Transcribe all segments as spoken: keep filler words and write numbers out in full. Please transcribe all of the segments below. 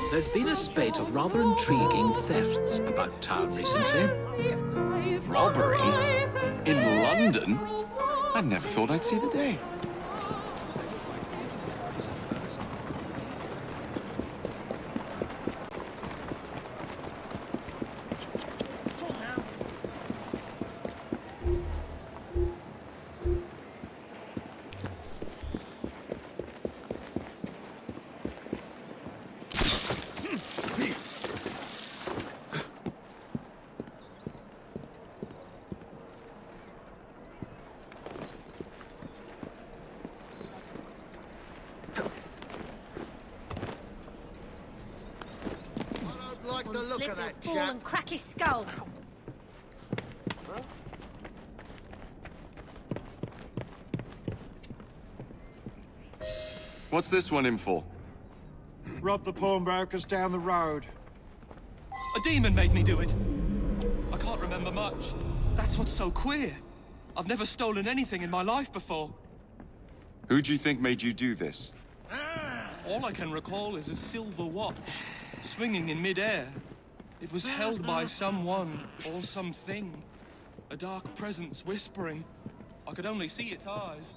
There's been a spate of rather intriguing thefts about town recently. Robberies? In London? I never thought I'd see the day. Like the look of that chap. And crack his skull. Huh? What's this one in for? Rob the pawnbrokers down the road. A demon made me do it. I can't remember much. That's what's so queer. I've never stolen anything in my life before. Who do you think made you do this? All I can recall is a silver watch, swinging in mid-air. It was held by someone or something. A dark presence whispering. I could only see its eyes.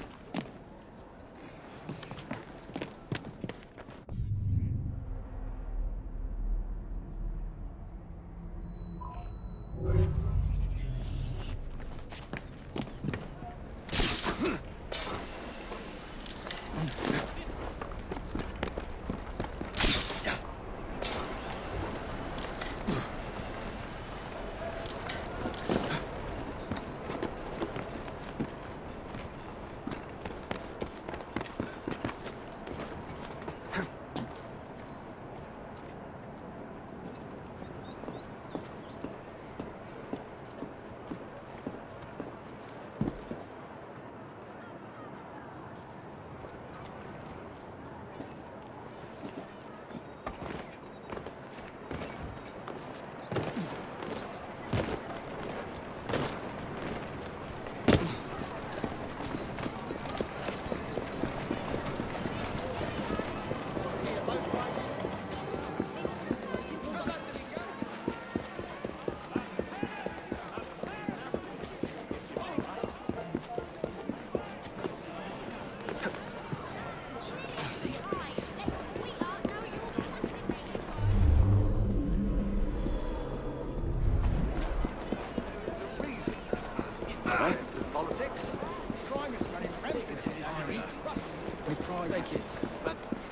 Politics. Crime is running rampant in this city. We pride. Thank you. But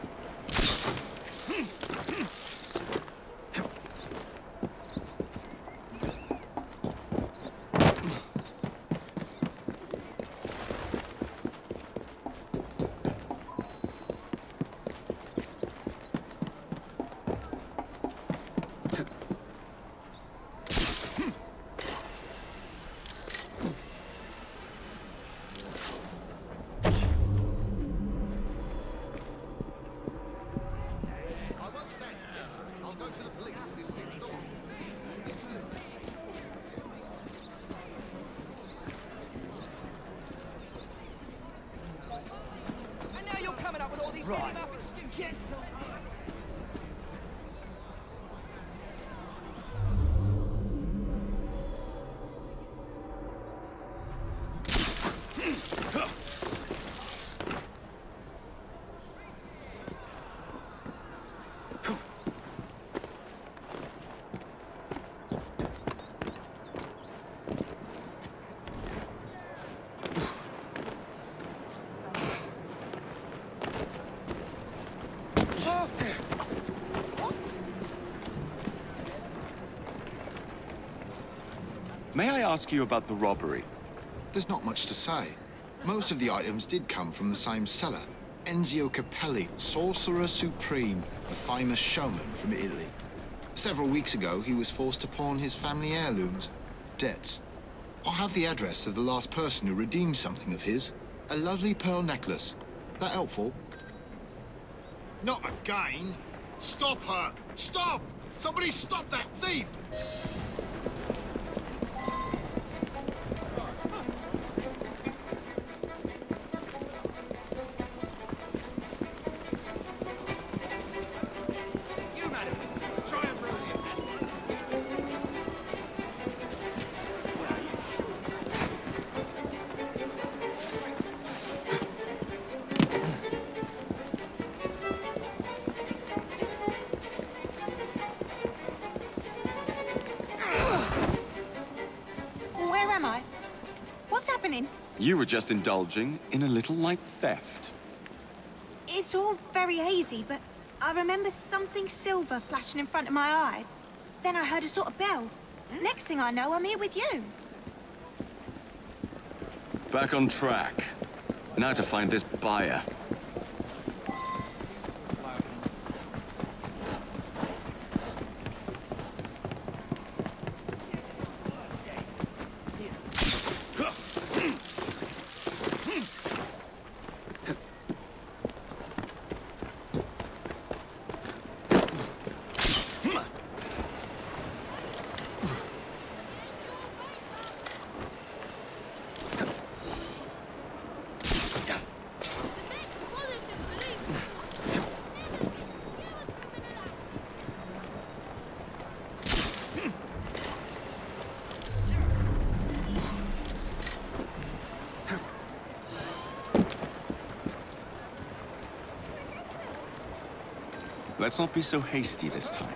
right. May I ask you about the robbery? There's not much to say. Most of the items did come from the same seller. Enzio Capelli, Sorcerer Supreme, a famous showman from Italy. Several weeks ago, he was forced to pawn his family heirlooms. Debts. I have the address of the last person who redeemed something of his. A lovely pearl necklace. That helpful? Not again! Stop her! Stop! Somebody stop that thief! You were just indulging in a little light theft. It's all very hazy, but I remember something silver flashing in front of my eyes. Then I heard a sort of bell. Next thing I know, I'm here with you. Back on track. Now to find this buyer. Let's not be so hasty this time.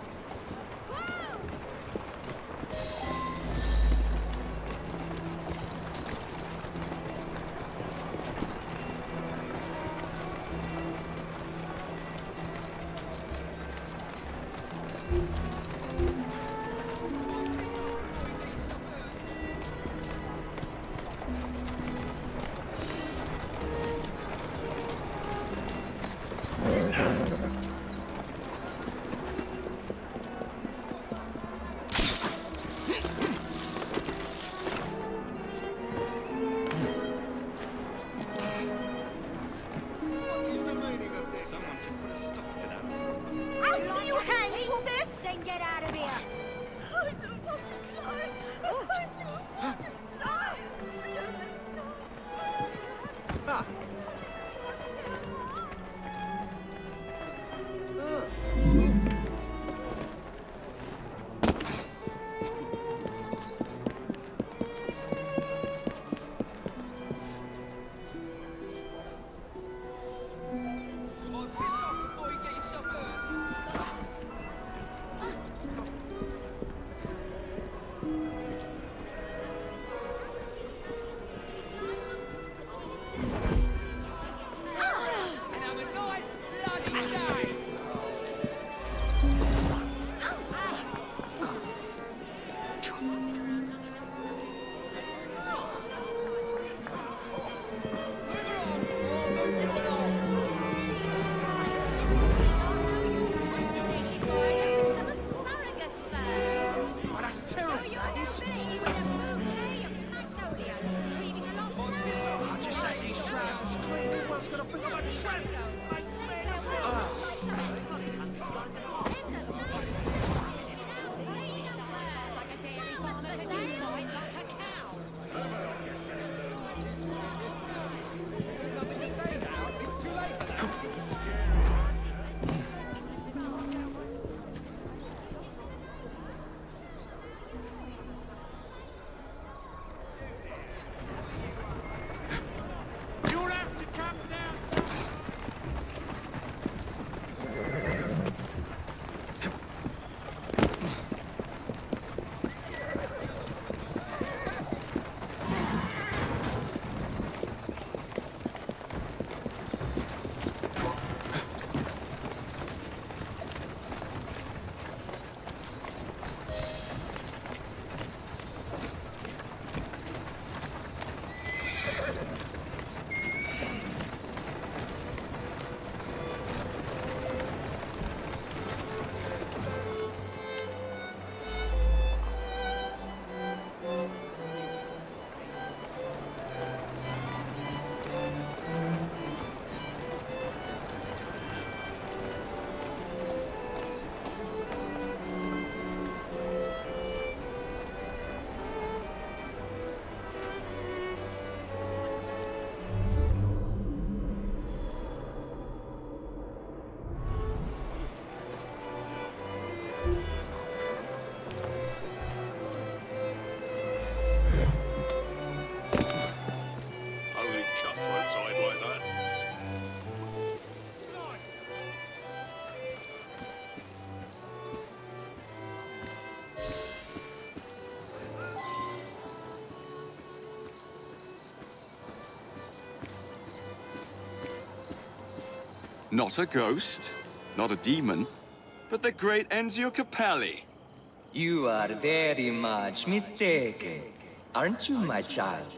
not a ghost, not a demon, but the great Enzio Capelli. You are very much mistaken, aren't you, my child?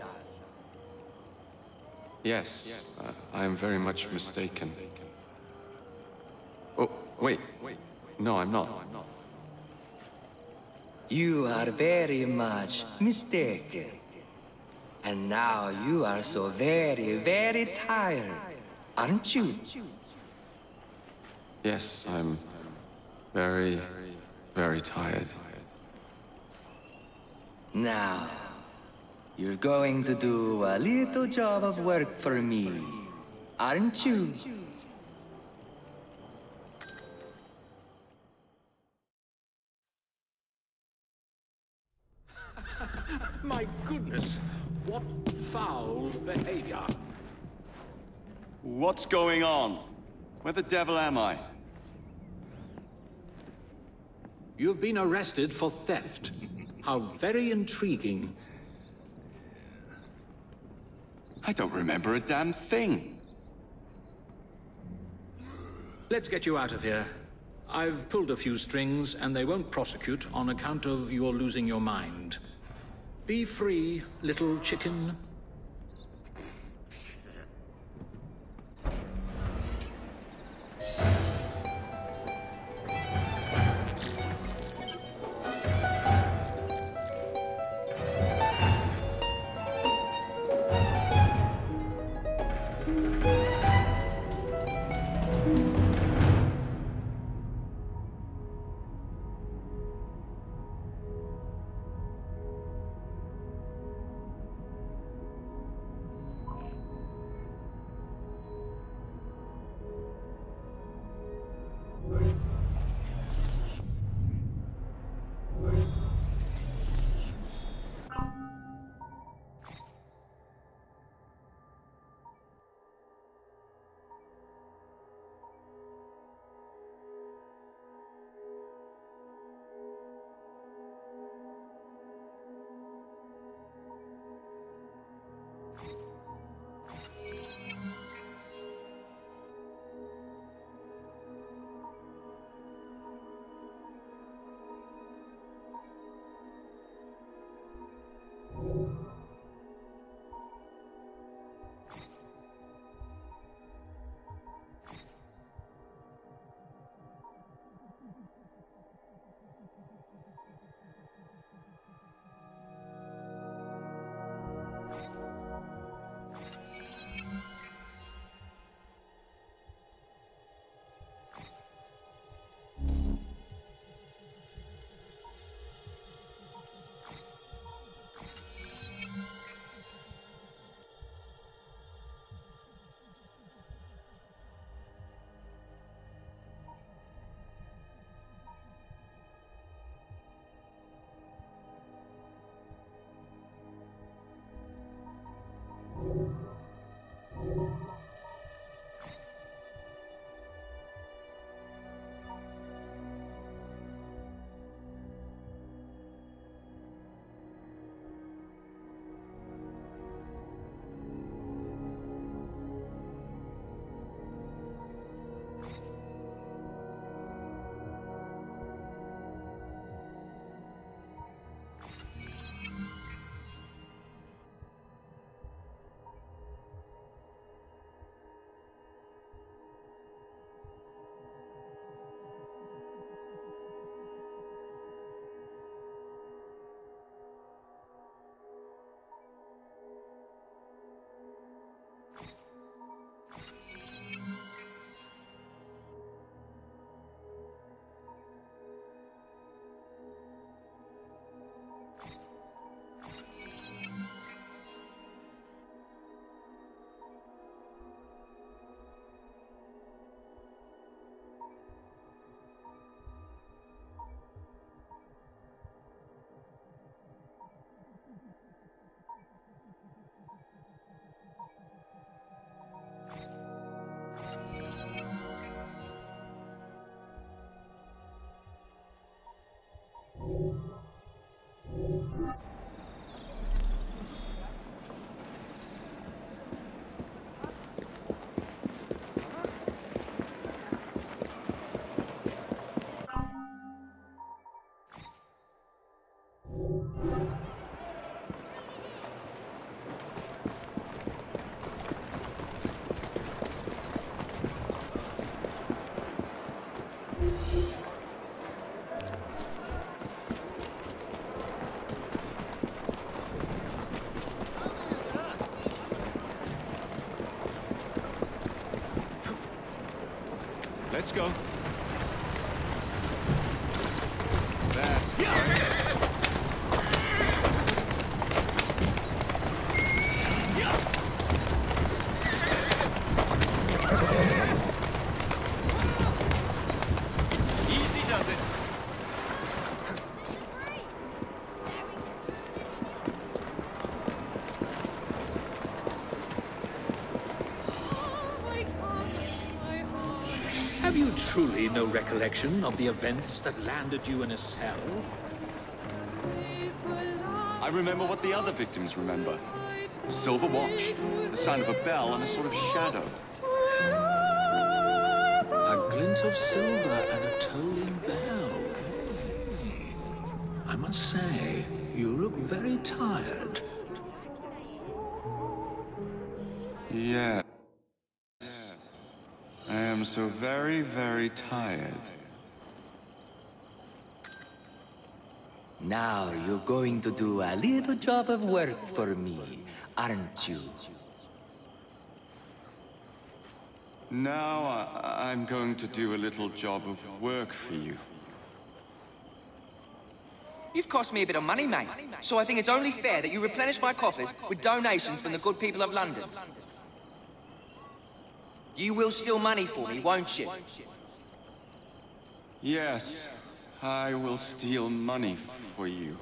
Yes, uh, I am very much mistaken. Oh, wait. No, I'm not. You are very much mistaken. And now you are so very, very tired, aren't you? Yes, I'm very, very tired. Now, you're going to do a little job of work for me, aren't you? My goodness, what foul behavior. What's going on? Where the devil am I? You've been arrested for theft. How very intriguing. I don't remember a damn thing. Let's get you out of here. I've pulled a few strings, and they won't prosecute on account of your losing your mind. Be free, little chicken. Let's go. That's... Easy does it. Have you truly no recollection of the events that landed you in a cell? I remember what the other victims remember. A silver watch, the sound of a bell, and a sort of shadow. A glint of silver and a tolling bell. Hey. I must say, you look very tired. Yes. I am so very, very tired. Now you're going to do a little job of work for me, aren't you? Now I I'm going to do a little job of work for you. You've cost me a bit of money, mate. So I think it's only fair that you replenish my coffers with donations from the good people of London. You will steal money for me, won't you? Yes, I will steal money for you.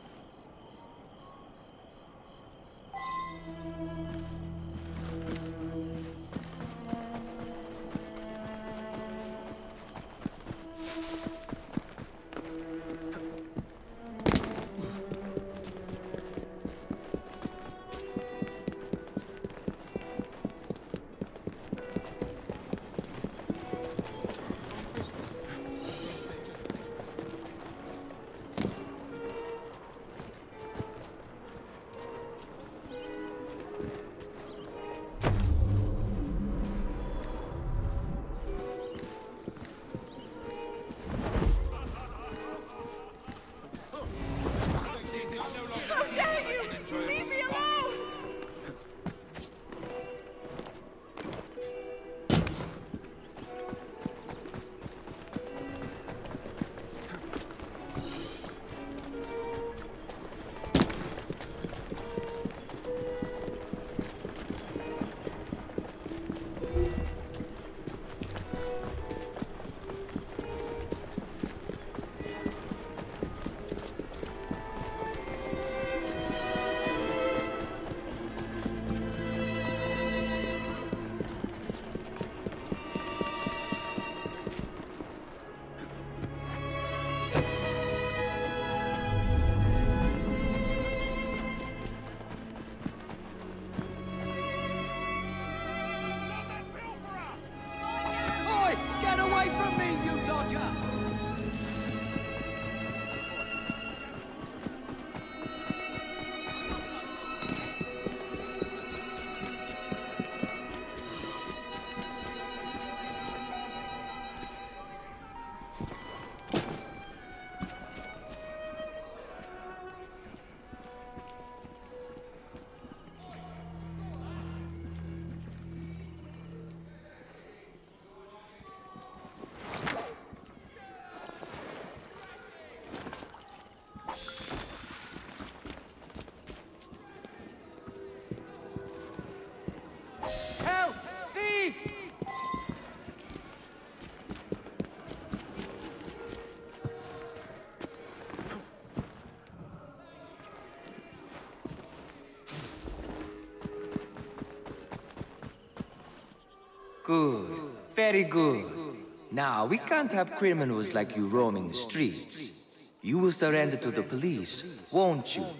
Good. Very good. Now, we can't have criminals like you roaming the streets. You will surrender to the police, won't you?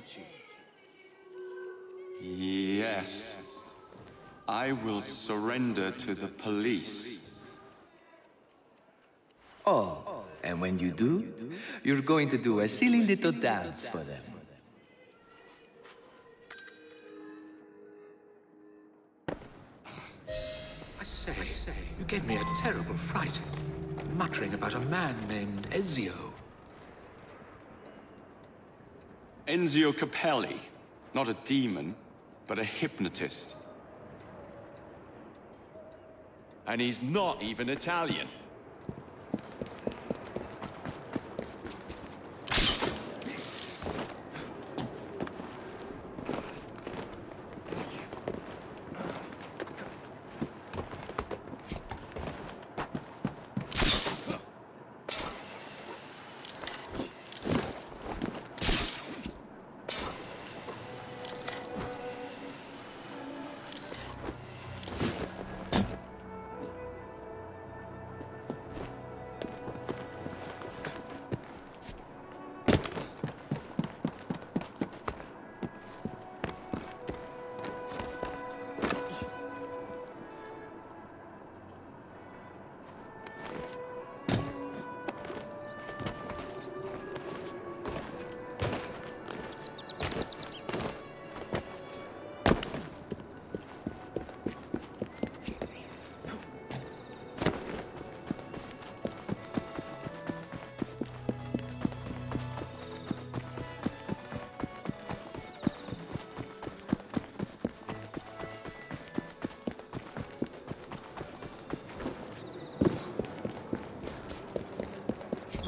Yes. I will surrender to the police. Oh, and when you do, you're going to do a silly little dance for them. I say, you gave me a terrible fright. Muttering about a man named Ezio. Enzio Capelli. Not a demon, but a hypnotist. And he's not even Italian.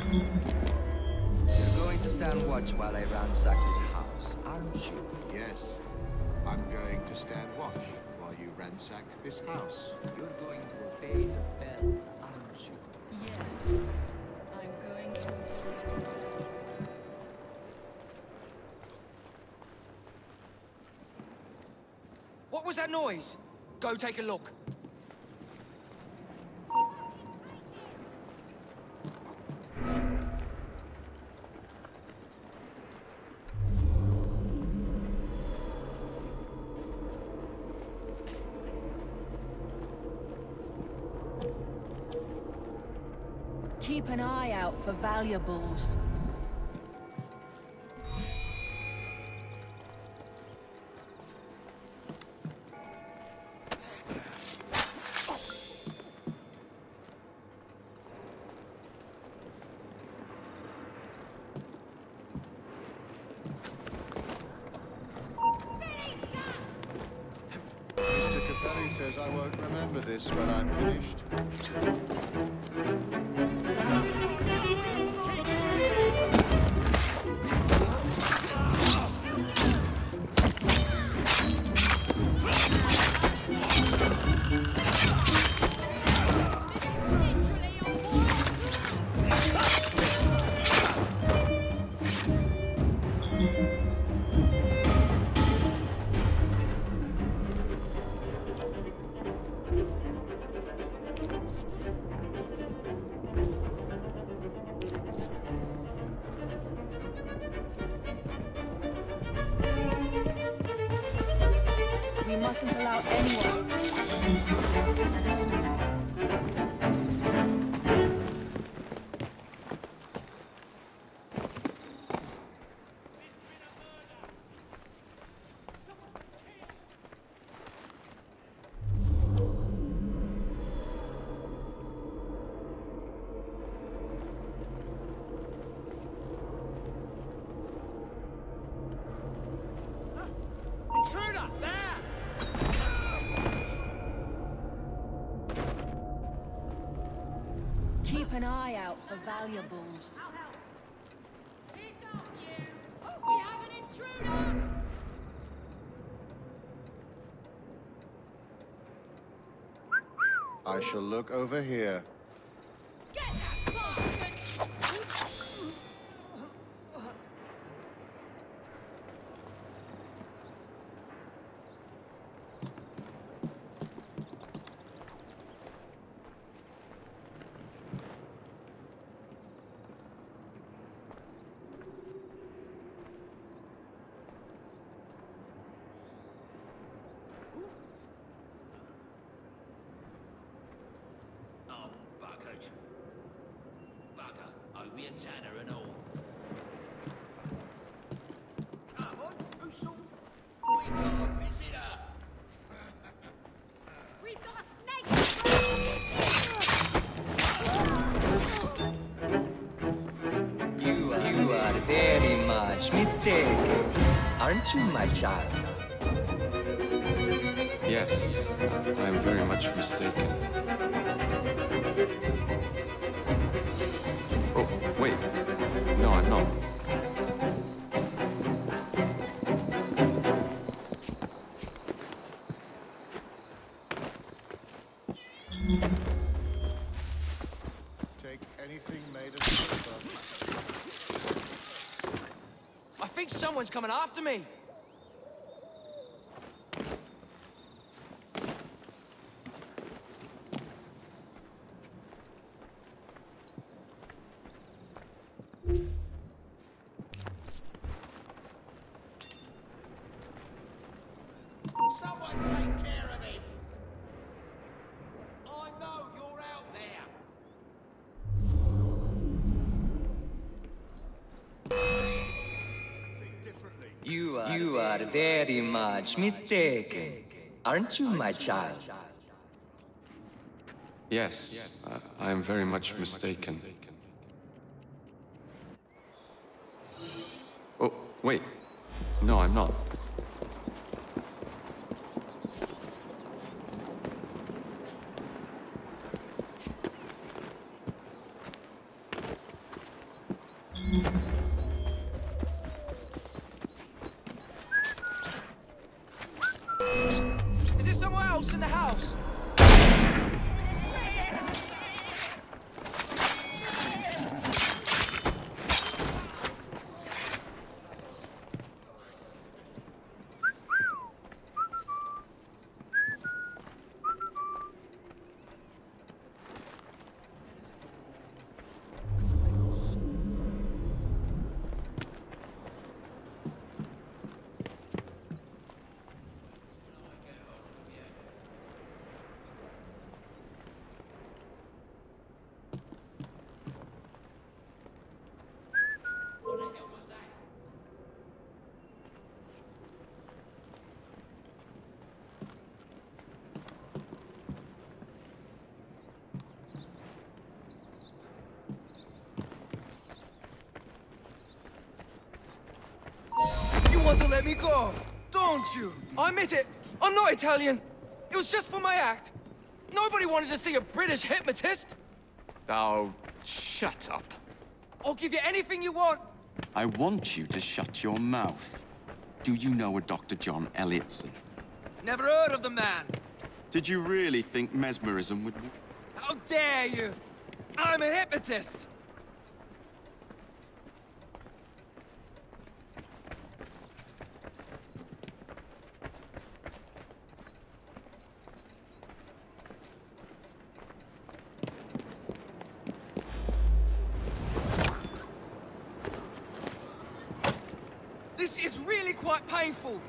You're going to stand watch while I ransack this house, aren't you? Yes. I'm going to stand watch while you ransack this house. You're going to obey the bell, aren't you? Yes. I'm going to... What was that noise? Go take a look. Keep an eye out for valuables. Mister Capelli says I won't remember this when I'm finished. We mustn't allow anyone... Intruder! There! Keep an eye out for valuables. Peace on you! We have an intruder! I shall look over here. Get that bastard! Oh, buggered. Bugger, Obi and Tanner and all. Come on, who saw? We got a visitor! We've got a snake! You are, you are very much mistaken, aren't you, my child? Yes, I am very much mistaken. Oh, wait. No, I'm not. Take anything made of silver. I think someone's coming after me. Someone take care of him! I know you're out there! You are, you are very much mistaken, aren't you, my child? Yes, I, I am very much mistaken. Oh, wait. No, I'm not. Is there someone else in the house? You want to let me go, don't you? I admit it. I'm not Italian. It was just for my act. Nobody wanted to see a British hypnotist. Oh, shut up. I'll give you anything you want. I want you to shut your mouth. Do you know a Doctor John Elliotson? Never heard of the man. Did you really think mesmerism would... How dare you? I'm a hypnotist. This is really quite painful.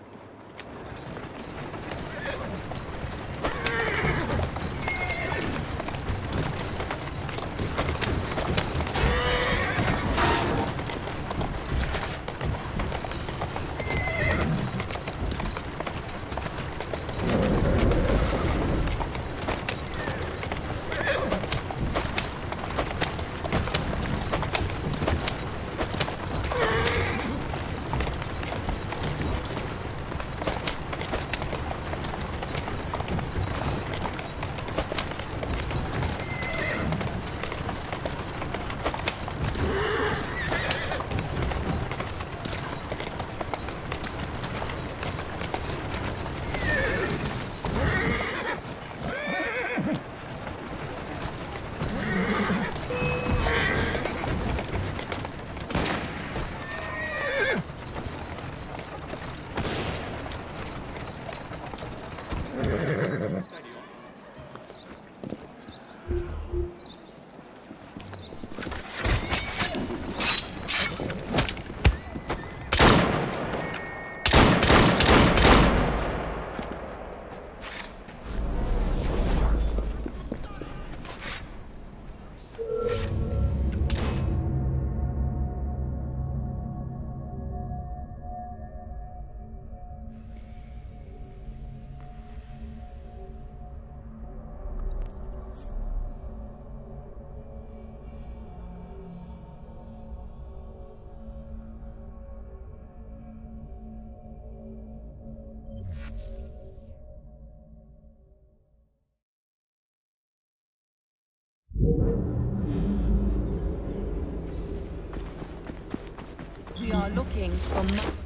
We are looking for...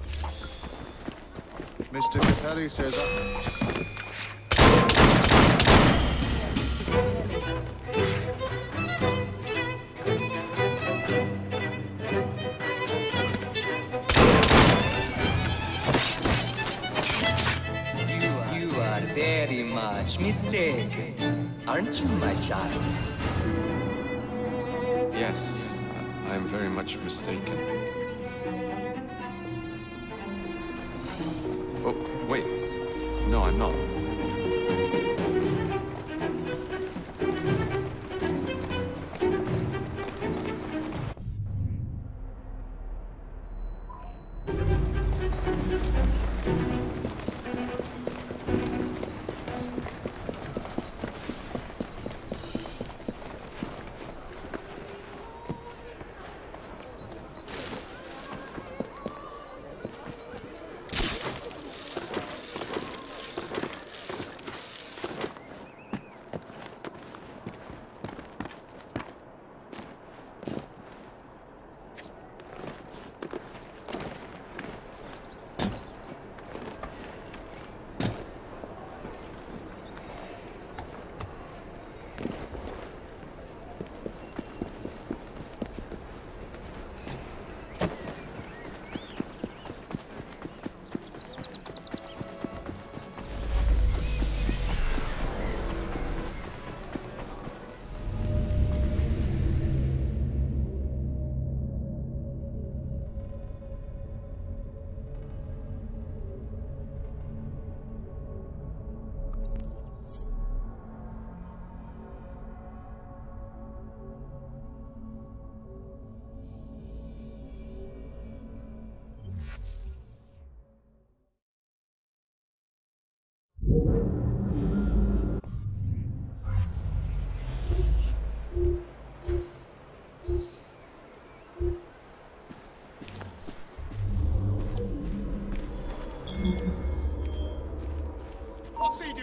Mister Capelli says... You are very much mistaken, aren't you, my child? Yes, I am very much mistaken. Oh, wait. No, I'm not.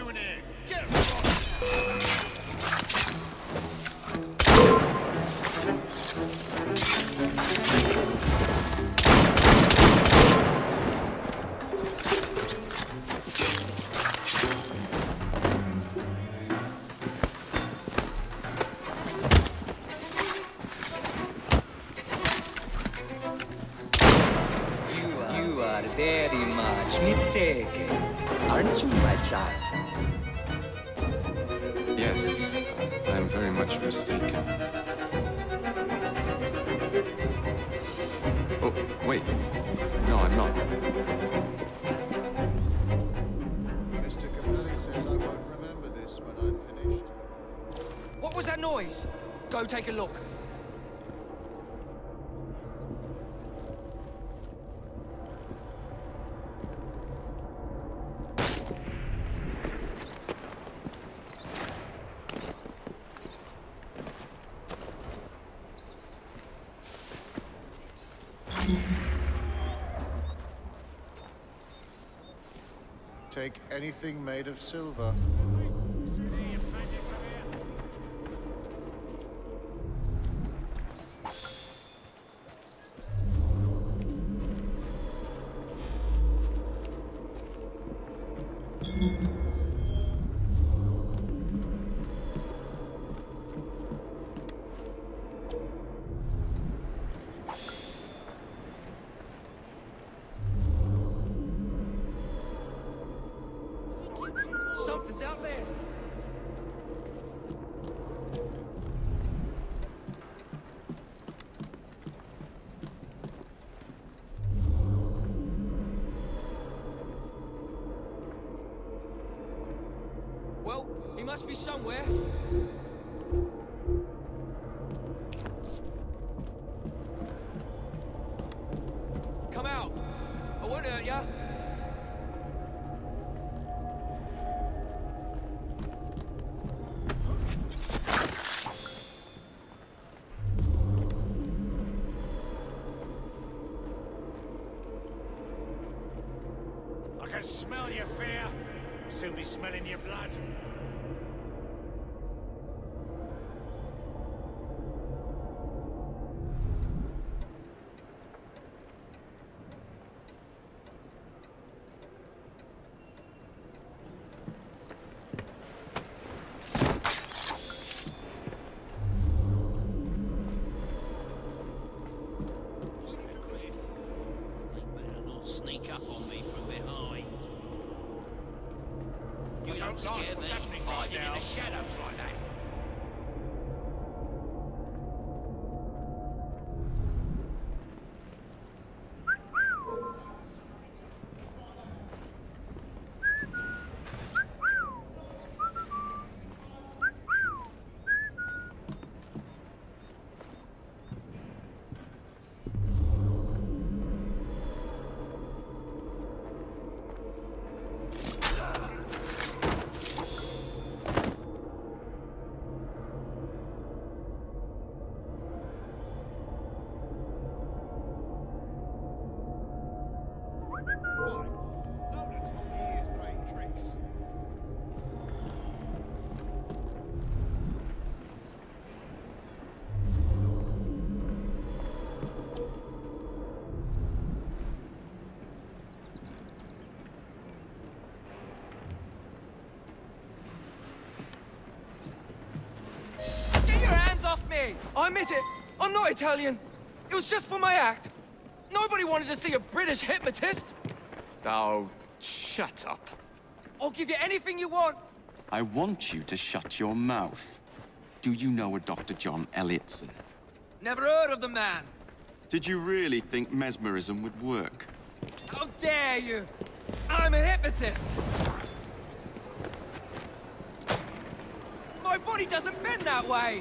doing here? Get right! You are very much mistaken, aren't you, my child? Yes, I am very much mistaken. Oh, wait. No, I'm not. Mister Capelli says I won't remember this when I'm finished. What was that noise? Go take a look. Take anything made of silver. Something's out there. Well, he must be somewhere. Come out. I won't hurt ya. I can smell your fear. Soon be smelling your blood. Sneak up on me from behind. You don't, don't scare like what's me happening right hiding now. in the shadows like that. I admit it. I'm not Italian. It was just for my act. Nobody wanted to see a British hypnotist. Oh, shut up. I'll give you anything you want. I want you to shut your mouth. Do you know a Doctor John Elliotson? Never heard of the man. Did you really think mesmerism would work? How dare you? I'm a hypnotist. My body doesn't bend that way.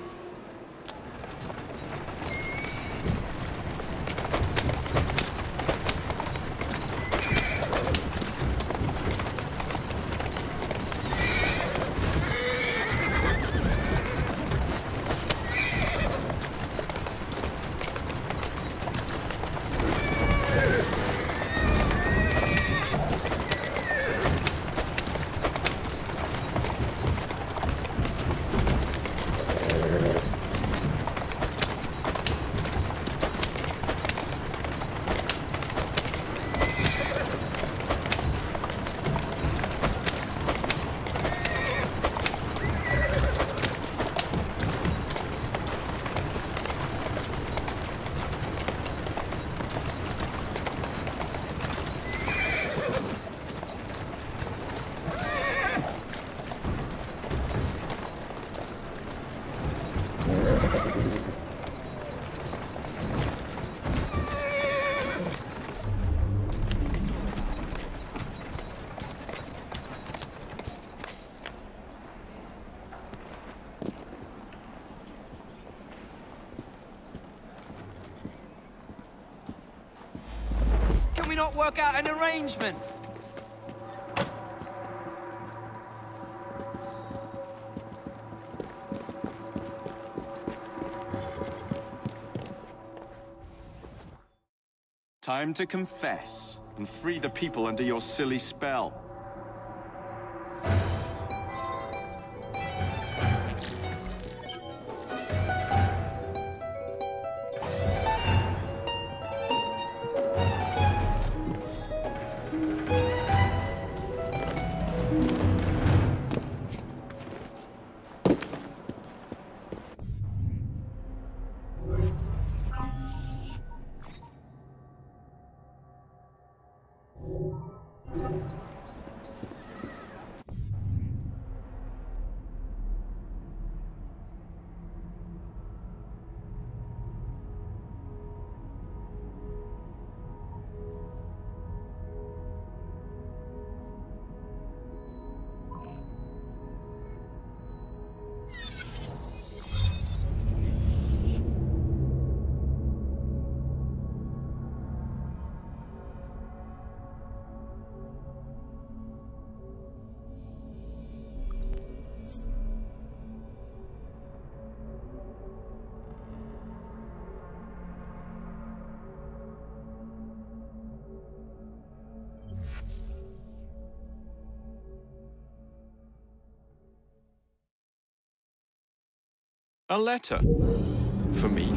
not work out an arrangement? Time to confess and free the people under your silly spell. A letter. For me.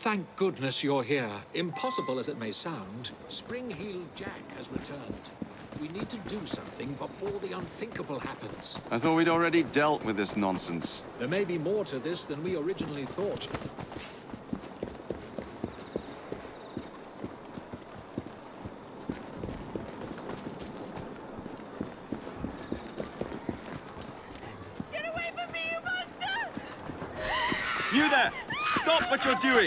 Thank goodness you're here. Impossible as it may sound, Spring-Heeled Jack has returned. We need to do something before the unthinkable happens. I thought we'd already dealt with this nonsense. There may be more to this than we originally thought. Get away from me, you monster! You there! Stop what you're doing!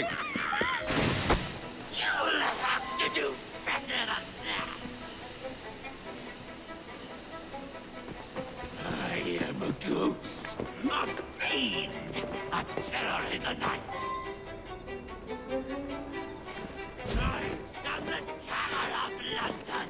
You'll have to do better than that. I am a ghost, a fiend, a terror in the night. I am the terror of London.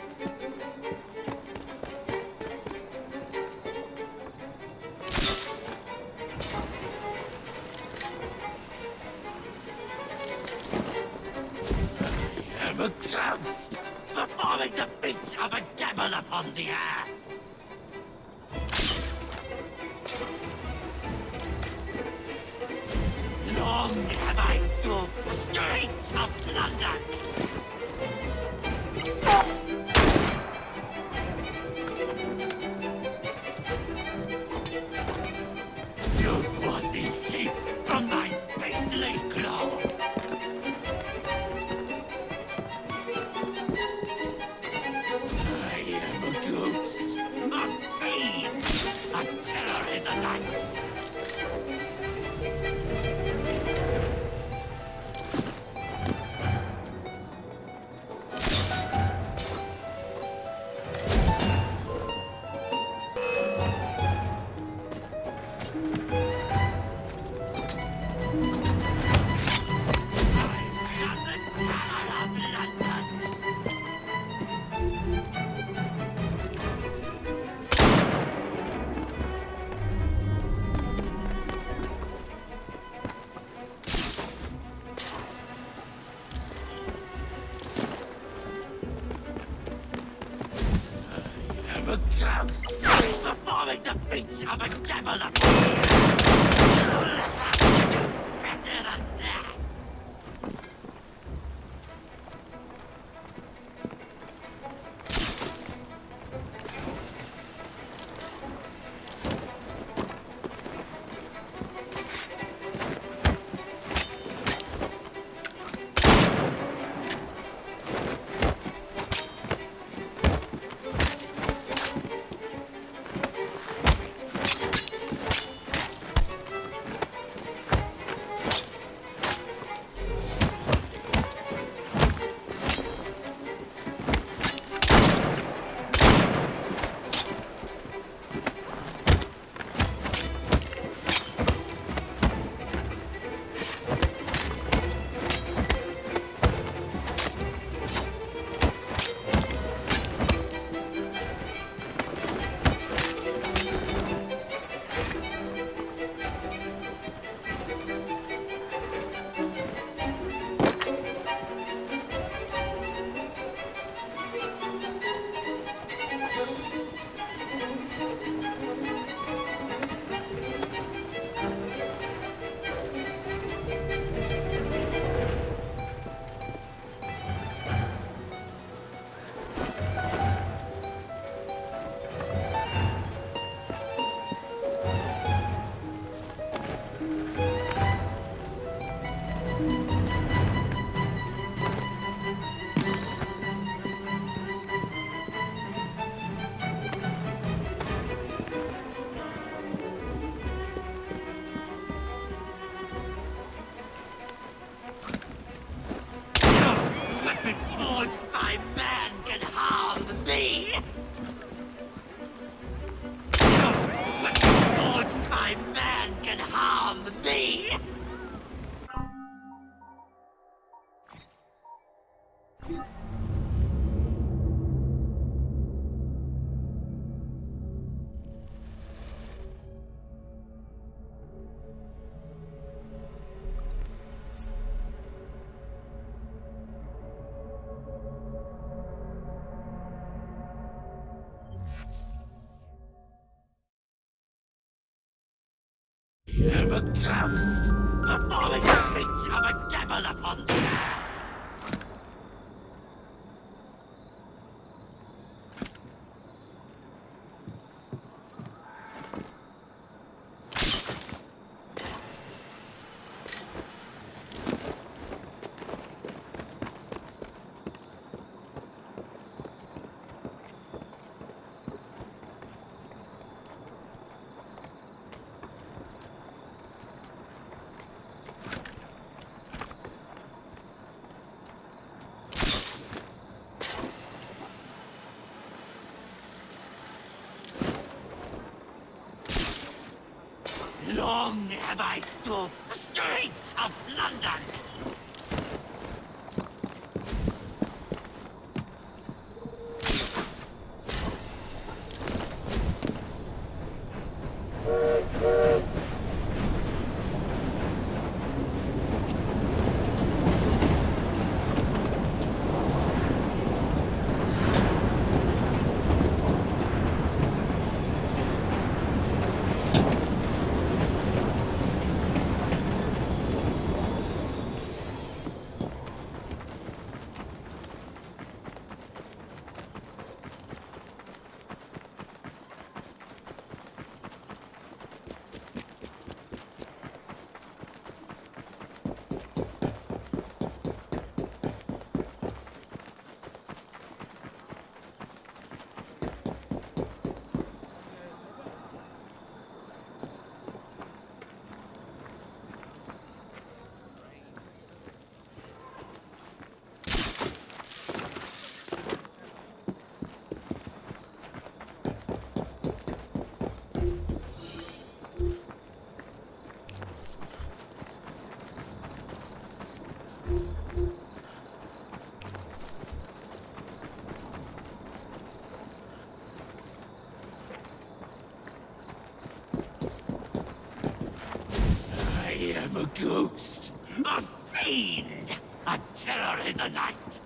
I am a ghost, performing the feats of a devil upon the earth. Long have I stalked the streets of London. You brought me safe from my beastly claws. I am a ghost, a fiend, a terror in the night. A ghost, performing the feats of a devil up here. You'll have to do better than that. Forged by man can harm me. No weapon forged by man can harm me. I am a ghost, performing the feats of a devil upon the earth. Long have I stood the streets of London. I am a ghost, a fiend, a terror in the night.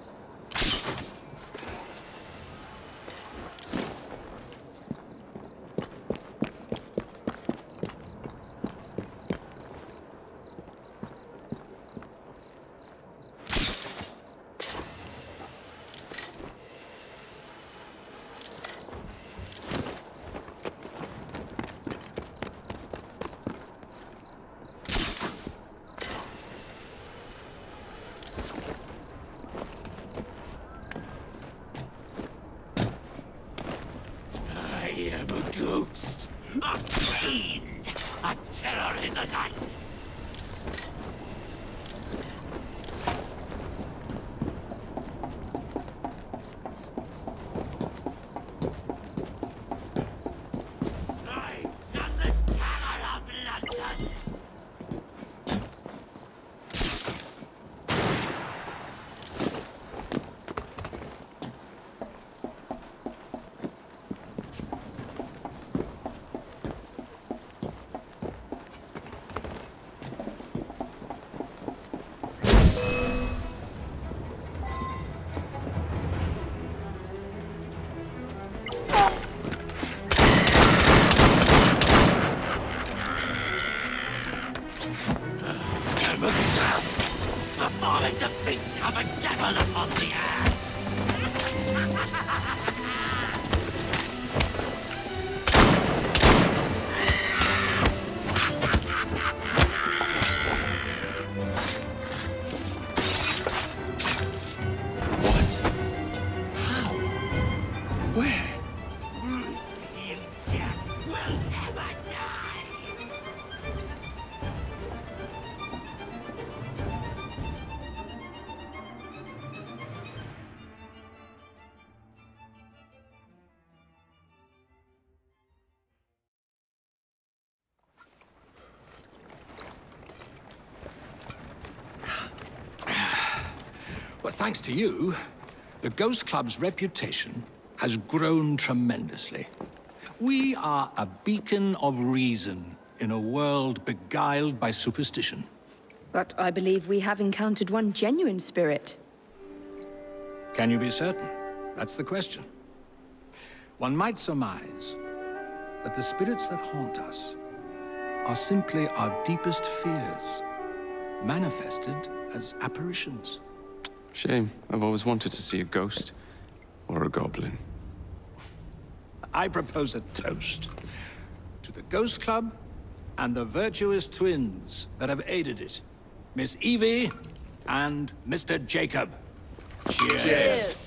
I am a ghost, a fiend, a terror in the night. I am the terror of London. I'm a ghost, performing the feats of a devil upon the earth. What? How? Where? You death will never die. Well, thanks to you, the Ghost Club's reputation has grown tremendously. We are a beacon of reason in a world beguiled by superstition. But I believe we have encountered one genuine spirit. Can you be certain? That's the question. One might surmise that the spirits that haunt us are simply our deepest fears, manifested as apparitions. Shame. I've always wanted to see a ghost. Or a goblin. I propose a toast to the Ghost Club and the virtuous twins that have aided it. Miss Evie and Mister Jacob. Cheers. Cheers.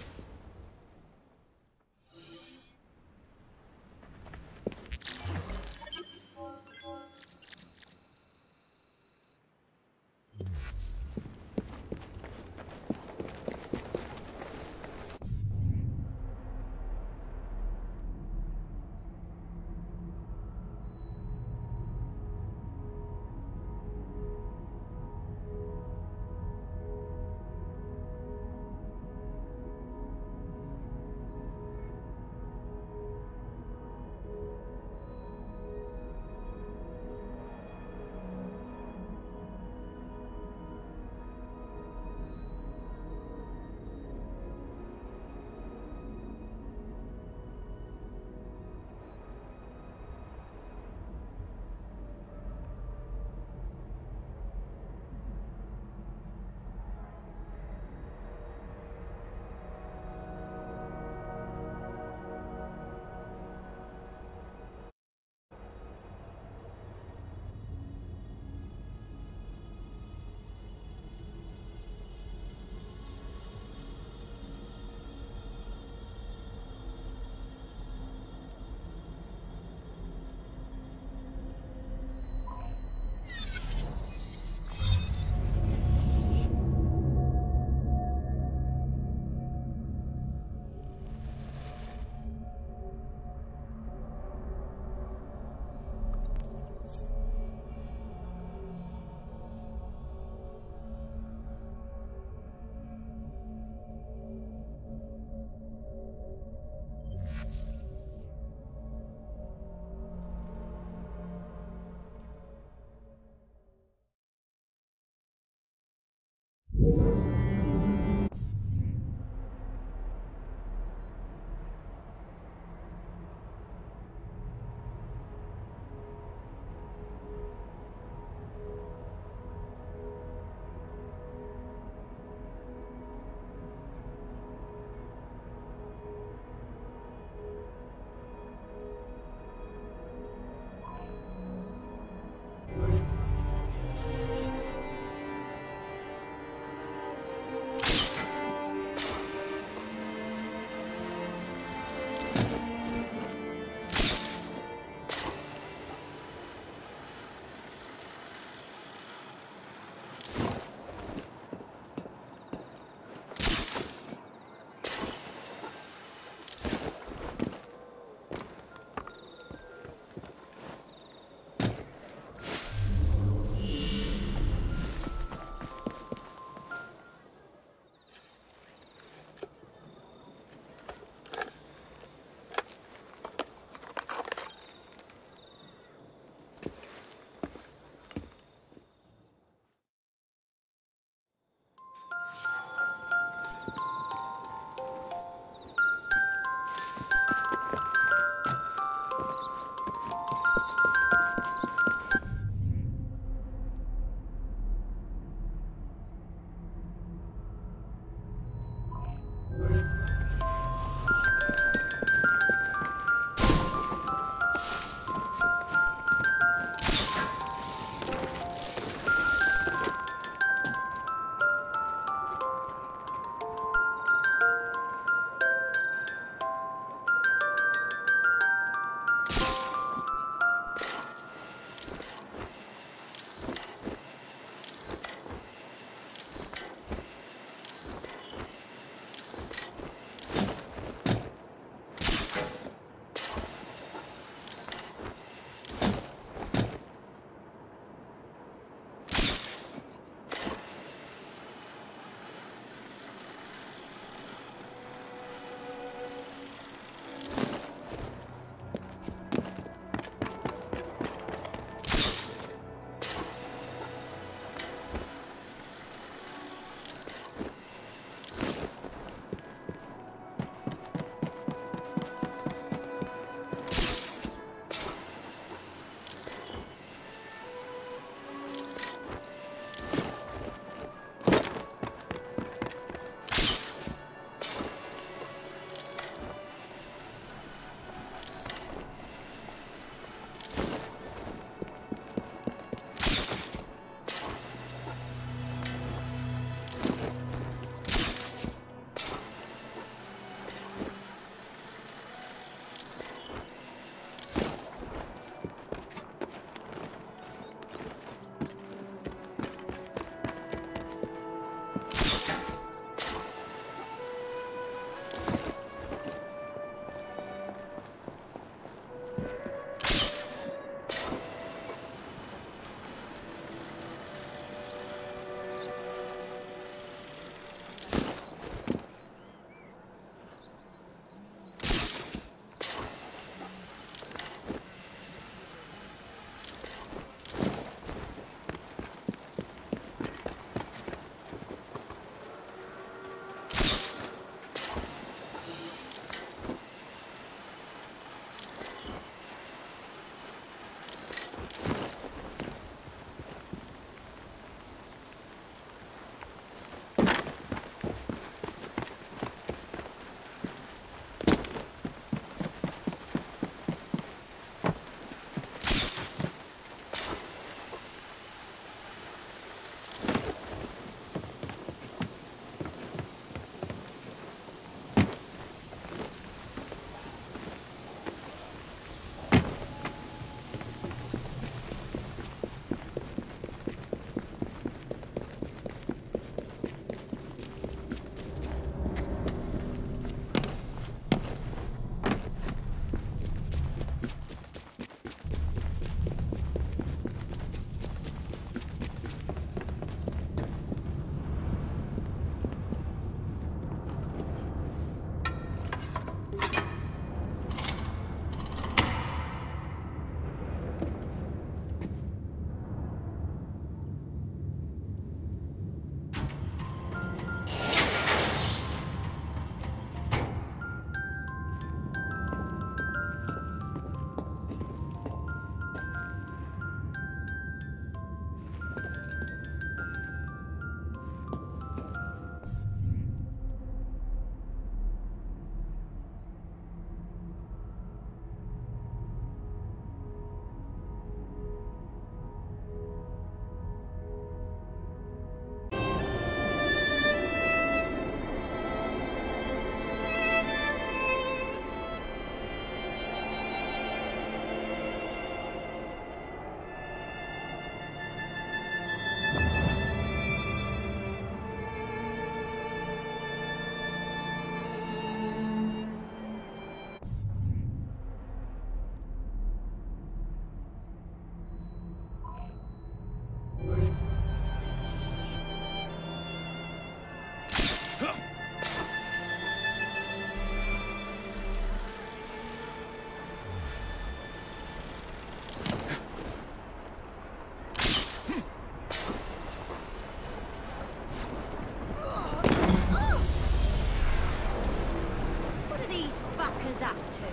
fuckers up to?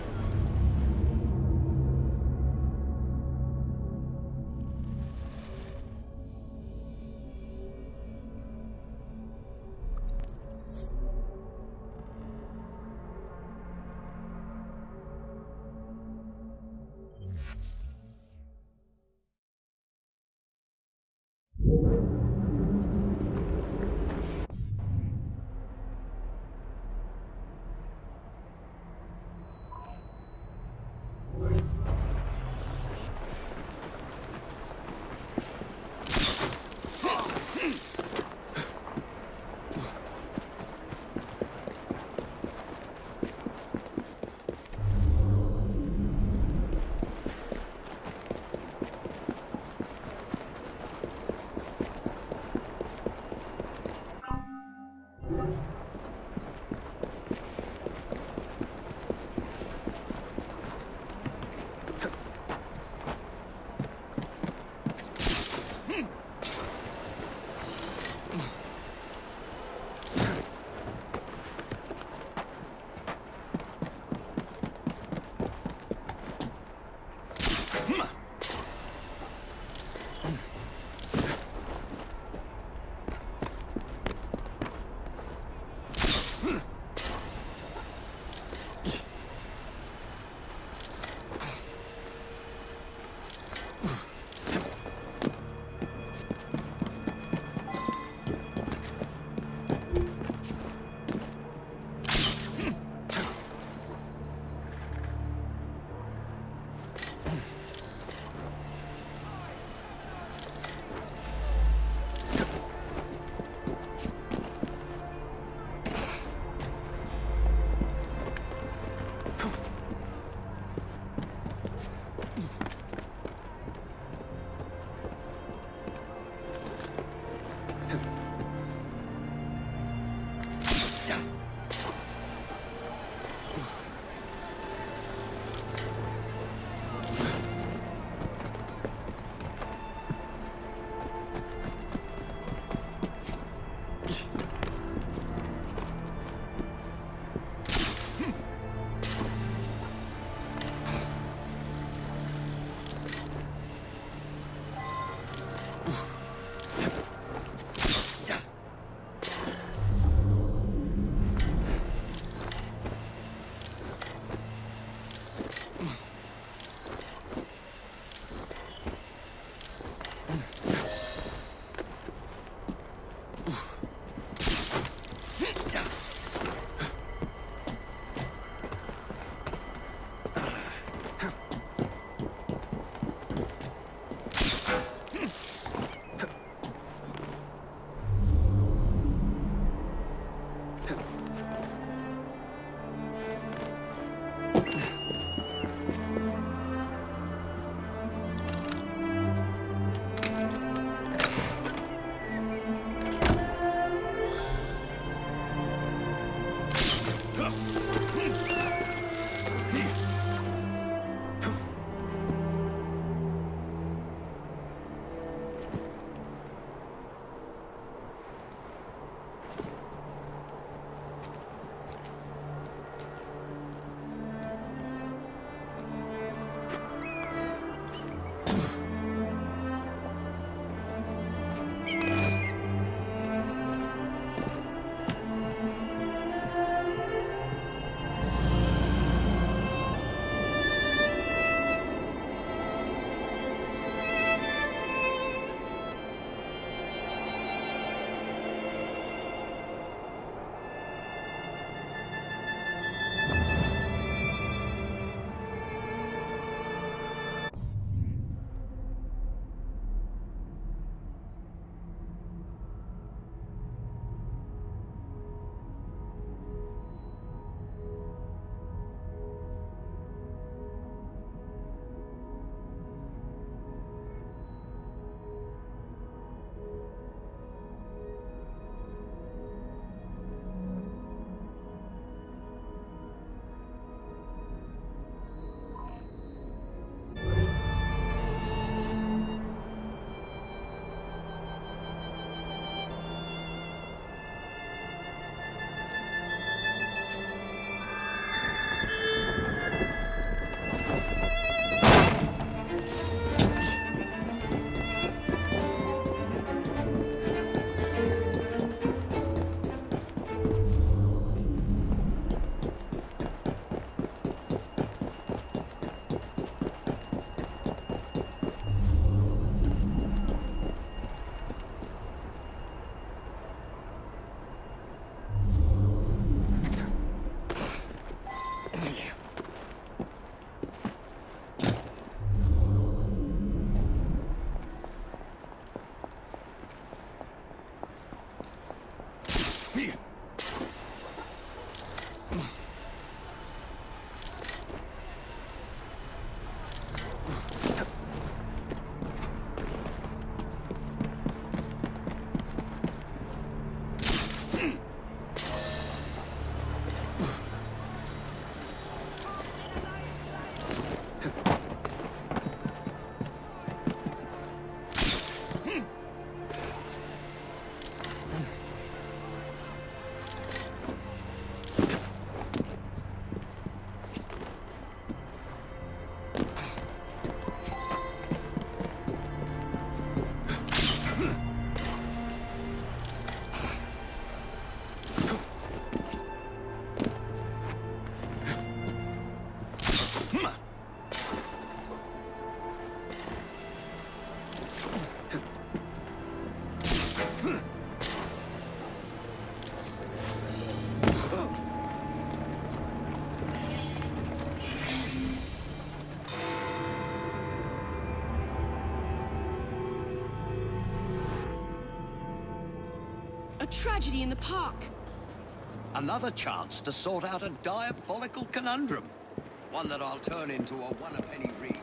A tragedy in the park. Another chance to sort out a diabolical conundrum. One that I'll turn into a one-a-penny reef.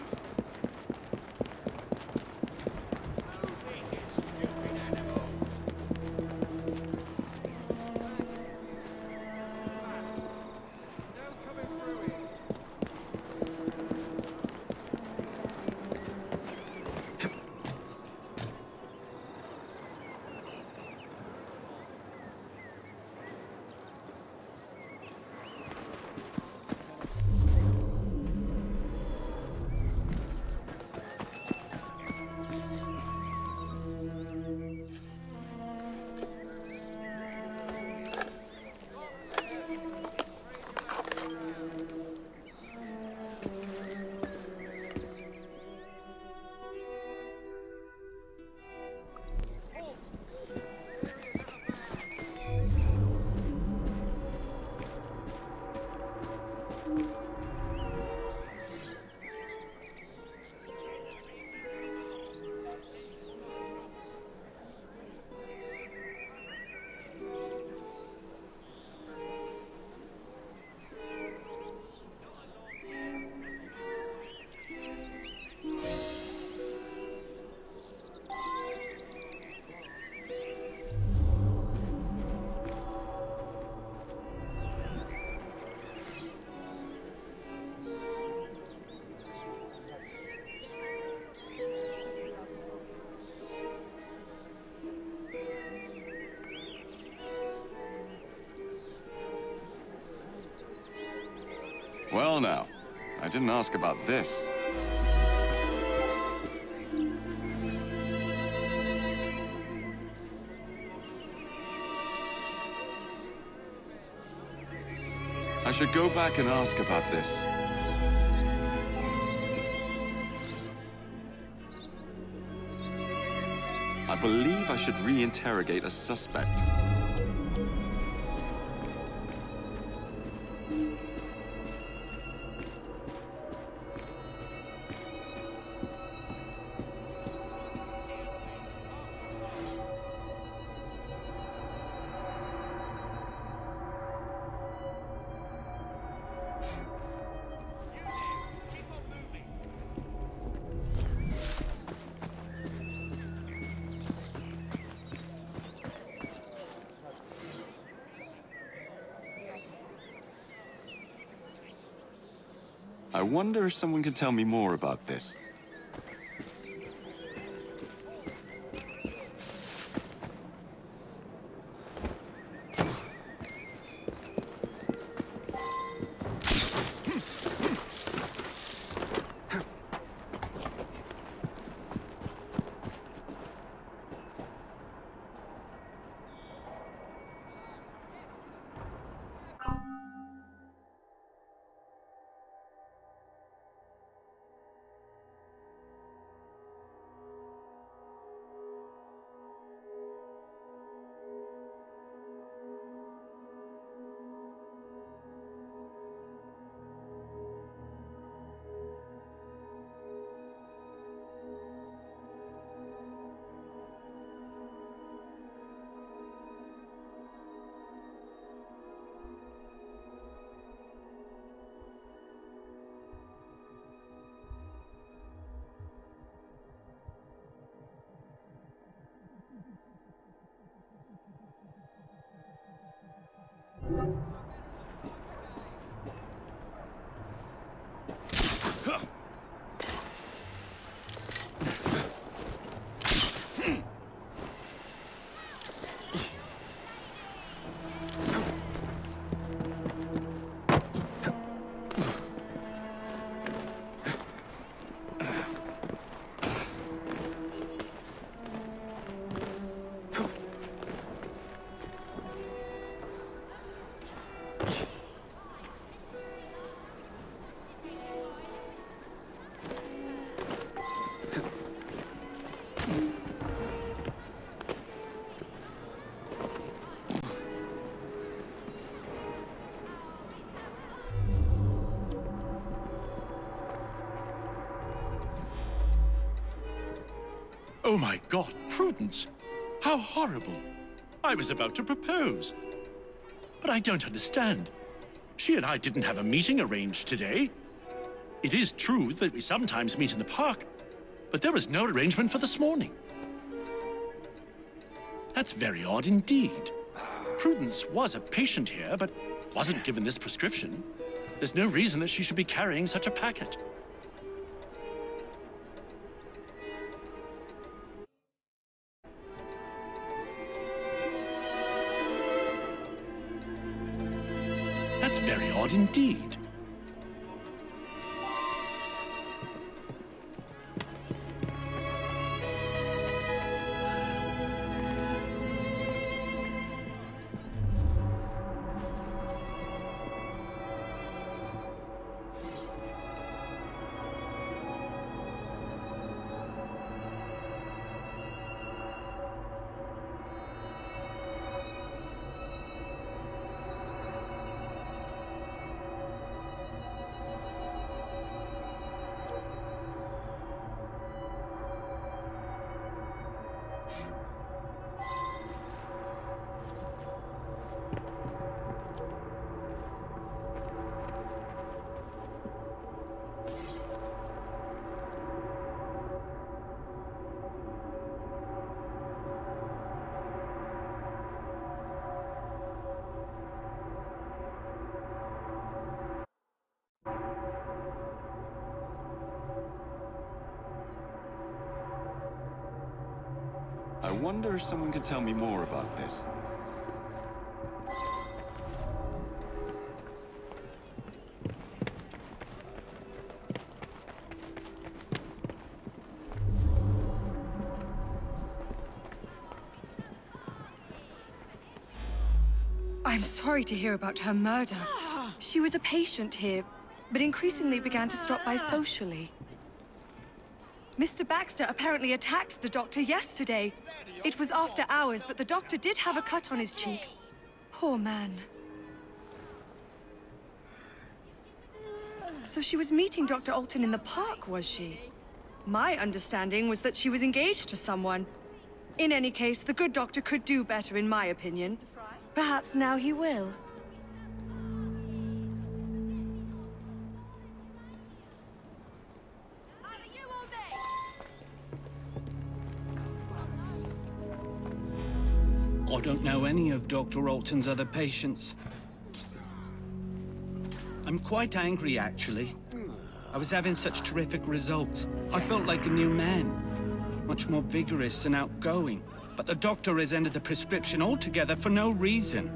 Well now, I didn't ask about this. I should go back and ask about this. I believe I should re-interrogate a suspect. I wonder if someone can tell me more about this. Oh my God, Prudence! How horrible! I was about to propose. But I don't understand. She and I didn't have a meeting arranged today. It is true that we sometimes meet in the park, but there was no arrangement for this morning. That's very odd indeed. Prudence was a patient here, but wasn't given this prescription. There's no reason that she should be carrying such a packet. That's very odd indeed. I wonder if someone could tell me more about this. I'm sorry to hear about her murder. She was a patient here, but increasingly began to stop by socially. Mister Baxter apparently attacked the doctor yesterday. It was after hours, but the doctor did have a cut on his cheek. Poor man. So she was meeting Doctor Alton in the park, was she? My understanding was that she was engaged to someone. In any case, the good doctor could do better, in my opinion. Perhaps now he will. I don't know any of Doctor Alton's other patients. I'm quite angry, actually. I was having such terrific results. I felt like a new man. Much more vigorous and outgoing. But the doctor has ended the prescription altogether for no reason.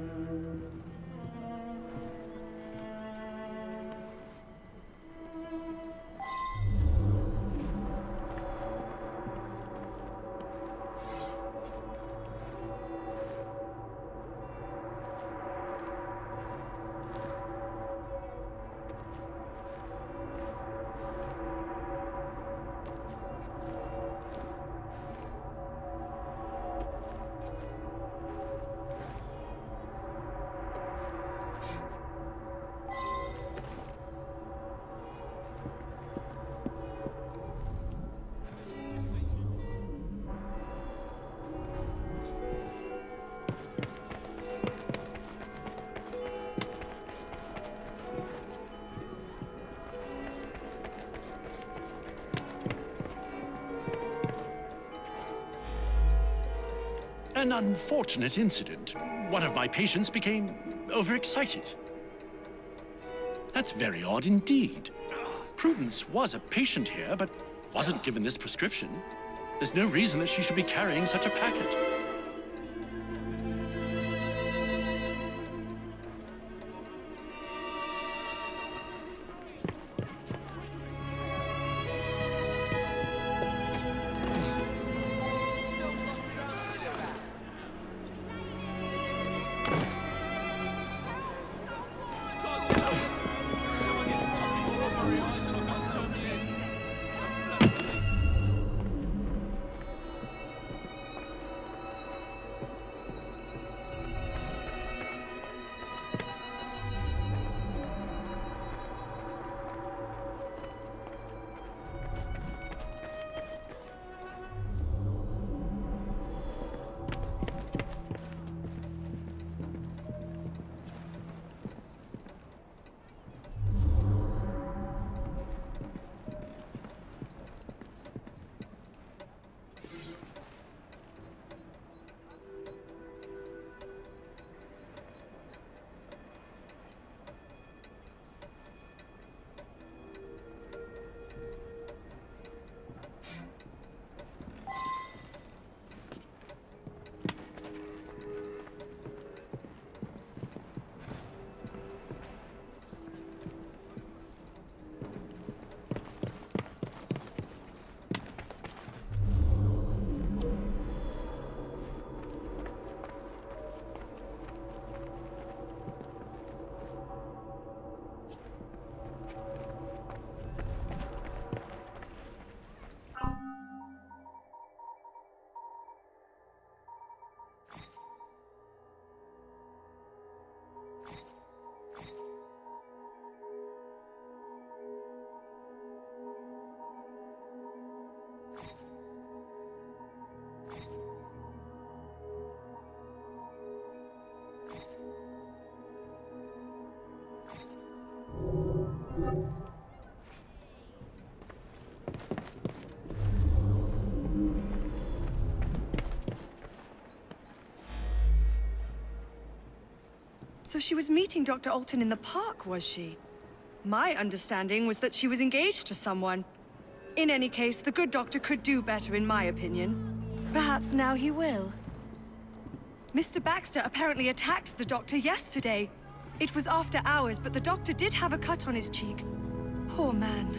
An unfortunate incident. One of my patients became overexcited. That's very odd indeed. Prudence was a patient here, but wasn't given this prescription. There's no reason that she should be carrying such a packet. So she was meeting Doctor Alton in the park, was she? My understanding was that she was engaged to someone. In any case, the good doctor could do better, in my opinion. Perhaps now he will. Mister Baxter apparently attacked the doctor yesterday. It was after hours, but the doctor did have a cut on his cheek. Poor man.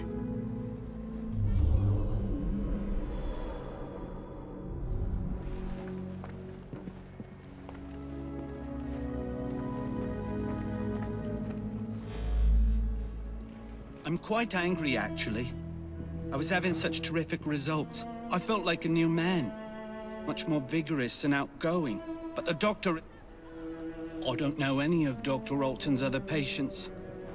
I'm quite angry, actually. I was having such terrific results. I felt like a new man. Much more vigorous and outgoing. But the doctor... I don't know any of Doctor Alton's other patients.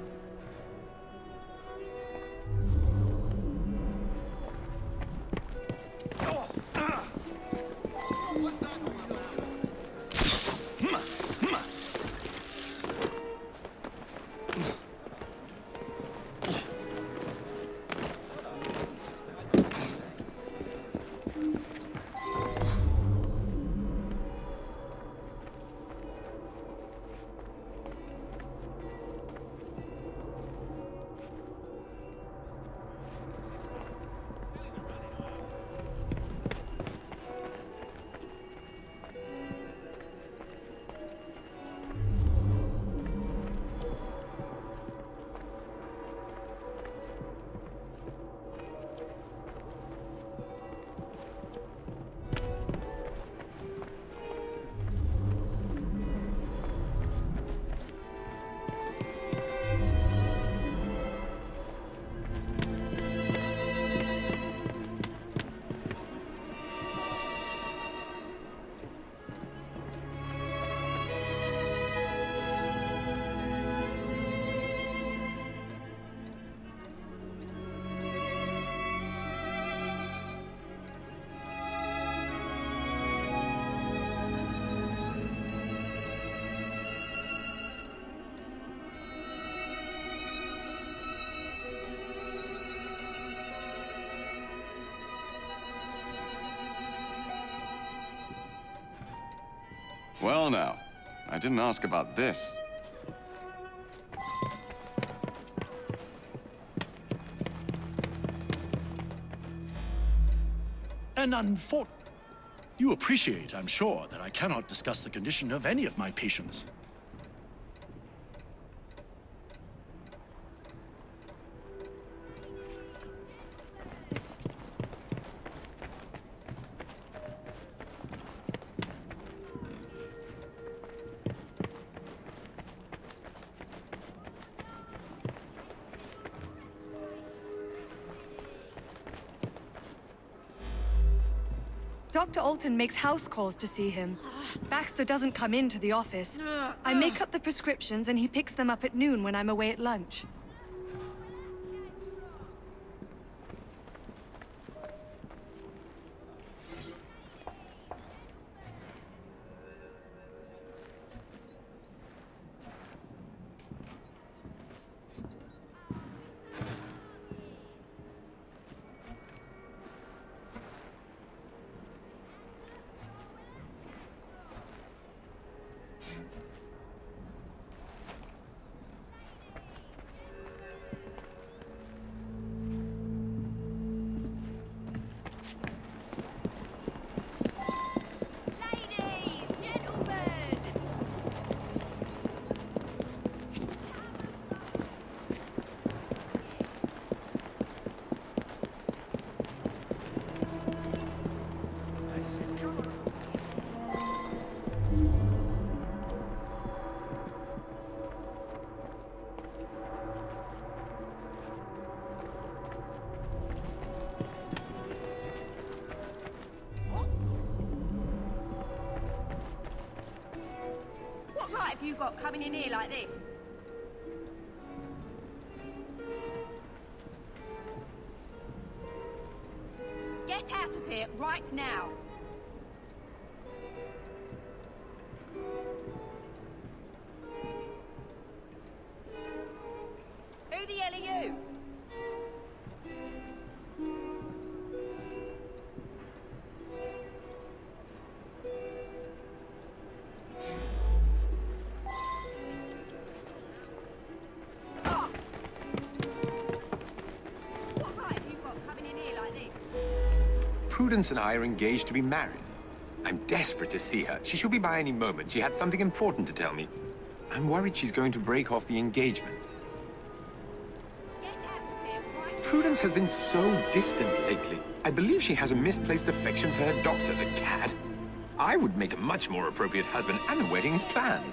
Well now, I didn't ask about this. And unfor... You appreciate, I'm sure, that I cannot discuss the condition of any of my patients. Doctor Alton makes house calls to see him. Baxter doesn't come into the office. I make up the prescriptions and he picks them up at noon when I'm away at lunch. What have you got coming in here like this? Get out of here right now. Who the hell are you? What right have you got coming in here like this? Prudence and I are engaged to be married. I'm desperate to see her. She should be by any moment. She had something important to tell me. I'm worried she's going to break off the engagement. Prudence has been so distant lately. I believe she has a misplaced affection for her doctor, the cat. I would make a much more appropriate husband, and the wedding is planned.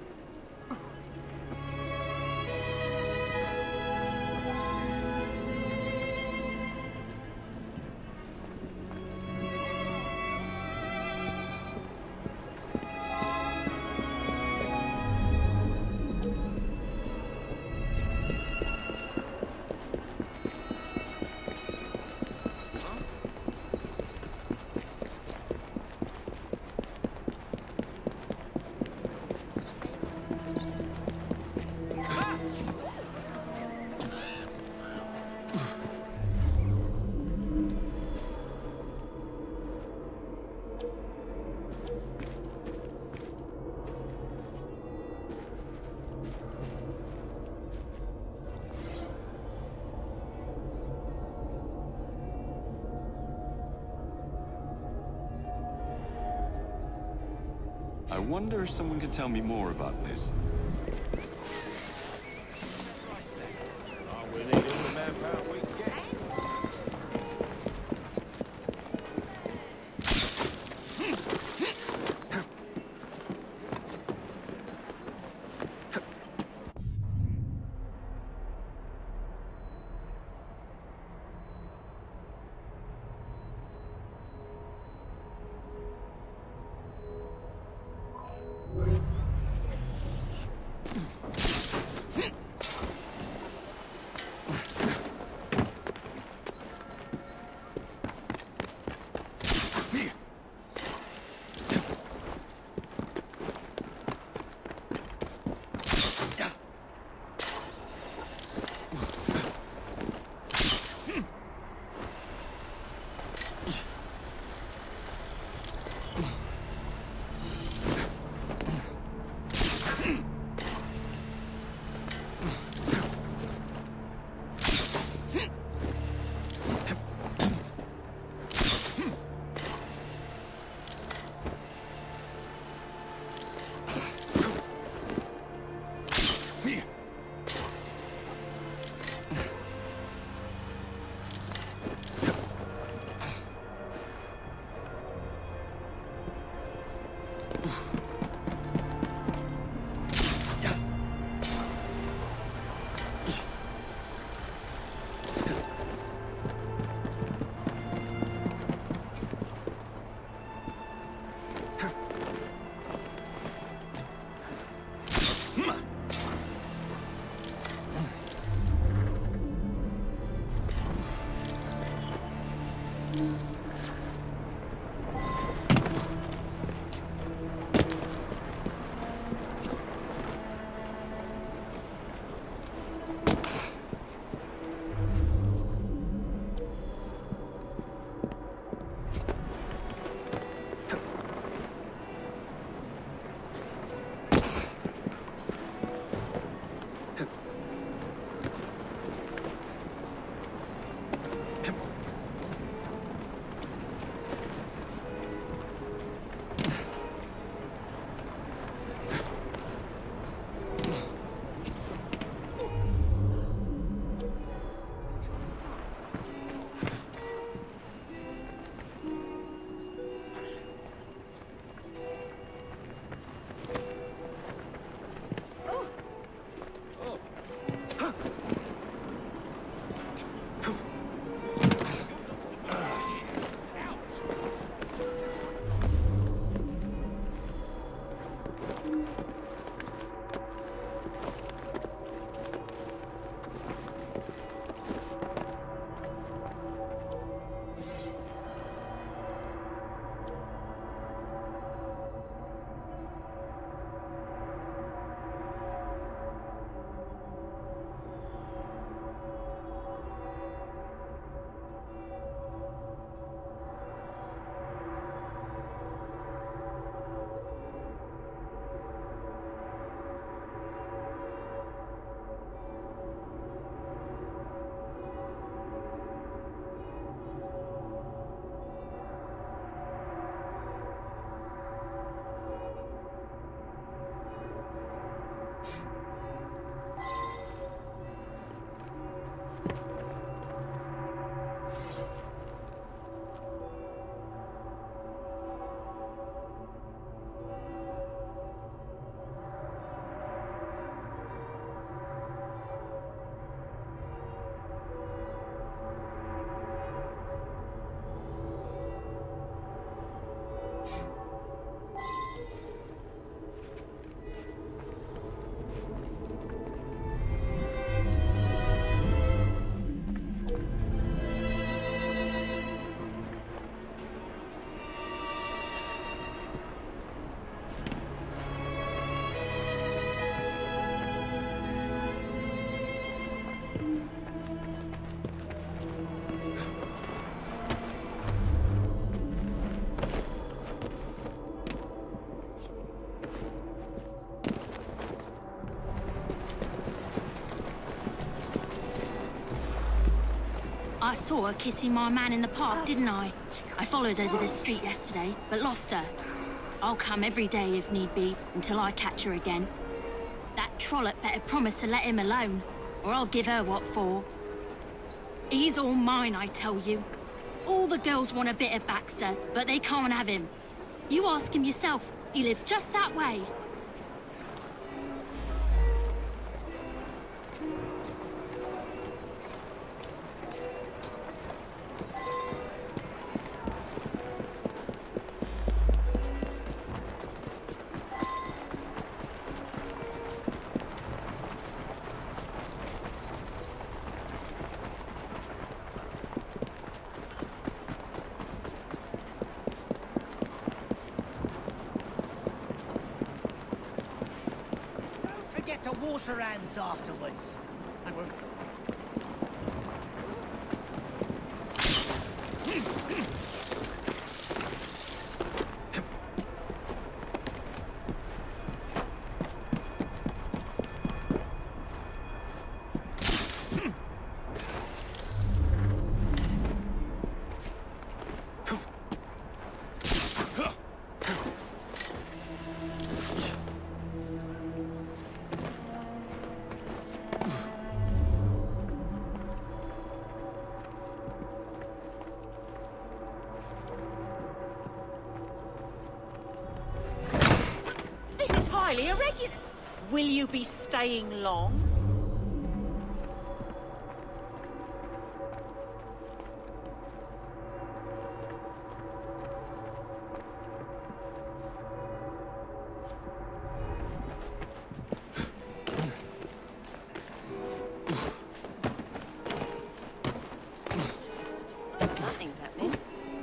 I wonder if someone can tell me more about this. Oh, we need all the manpower we can get. I saw her kissing my man in the park, didn't I? I followed her to the street yesterday, but lost her. I'll come every day if need be, until I catch her again. That trollop better promise to let him alone, or I'll give her what for. He's all mine, I tell you. All the girls want a bit of Baxter, but they can't have him. You ask him yourself, he lives just that way. Get to wash your hands afterwards. I won't. Highly irregular. Will you be staying long? Nothing's happening.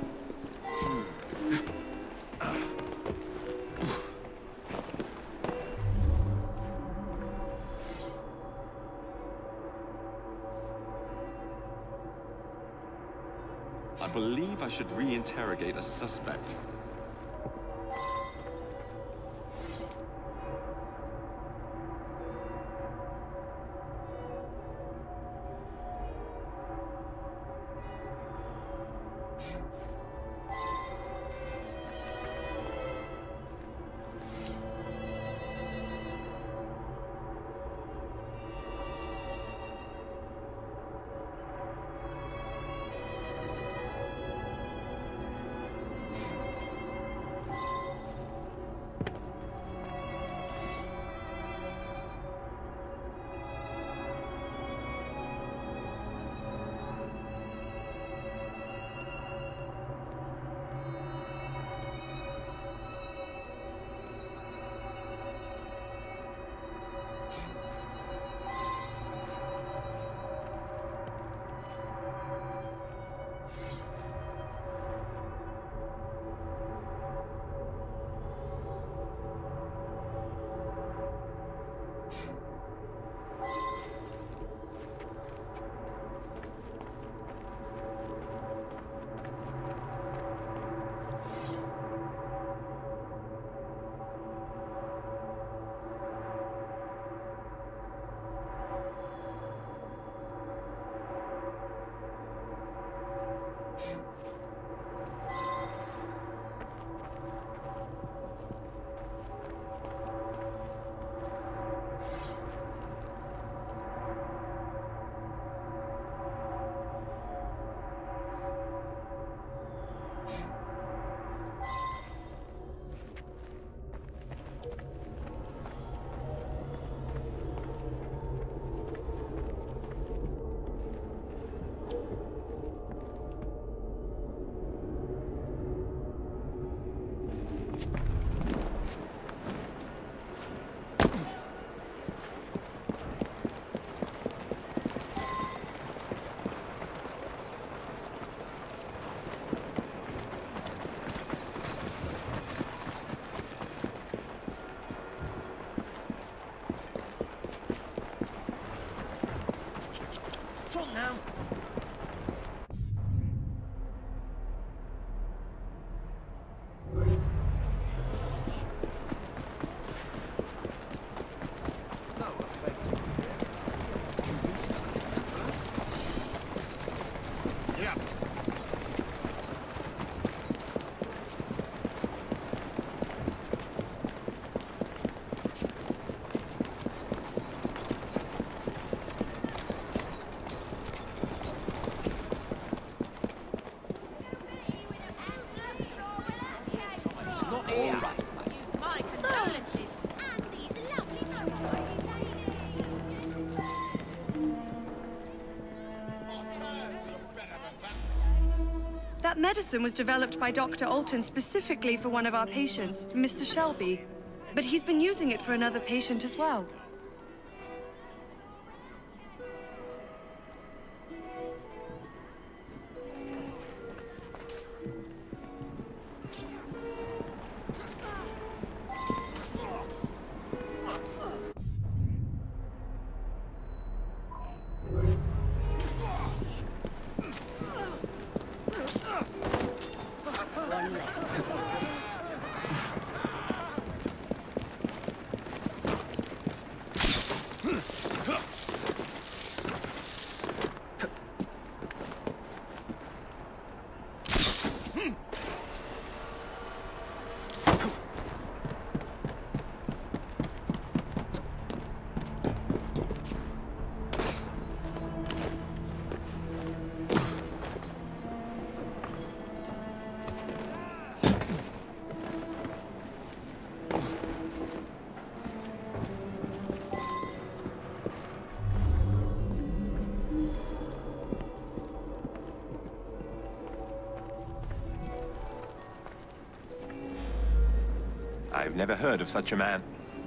I believe I should re-interrogate a suspect. Trot now. My condolences. And these lovely motorbikes, That medicine was developed by Doctor Alton specifically for one of our patients, Mister Shelby. But he's been using it for another patient as well. One less to do. I've never heard of such a man.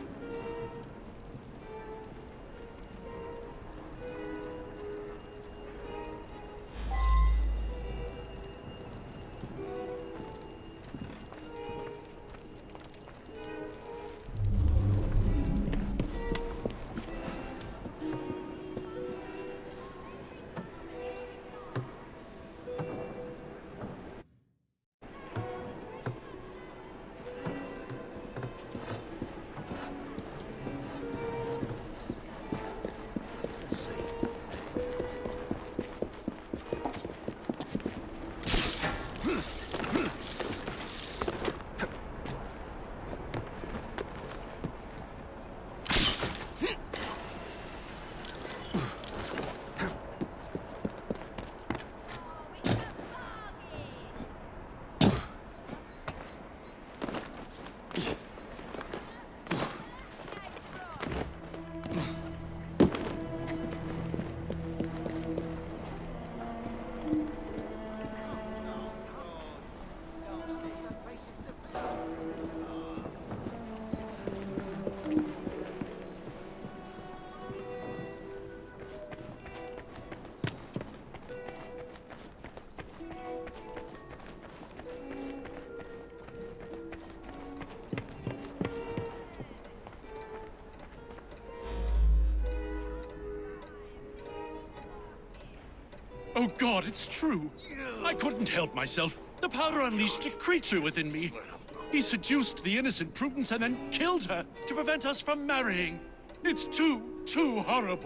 Oh God, it's true. I couldn't help myself. The powder unleashed a creature within me. He seduced the innocent Prudence and then killed her to prevent us from marrying. It's too, too horrible.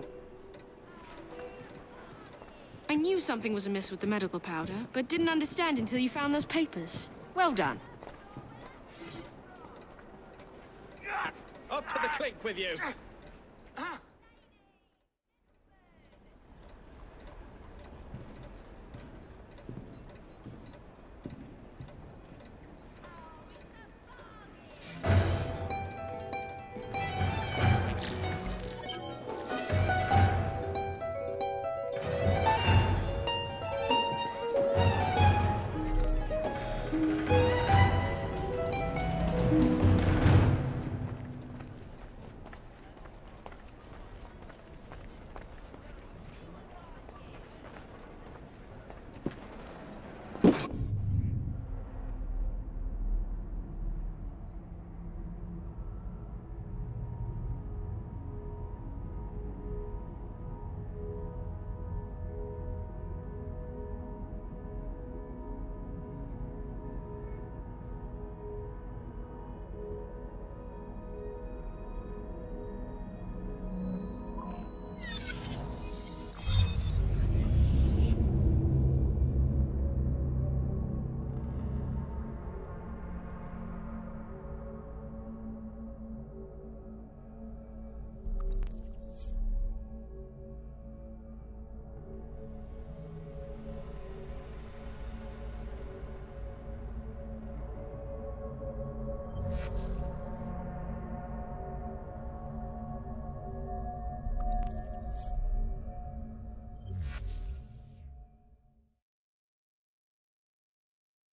I knew something was amiss with the medical powder, but didn't understand until you found those papers. Well done. Up to the click with you.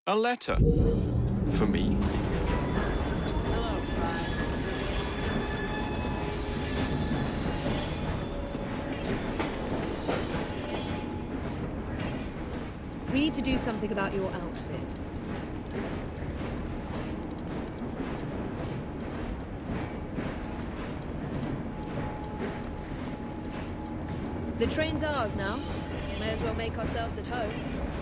A letter? For me? Hello, Fry. We need to do something about your outfit. The train's ours now. May as well make ourselves at home.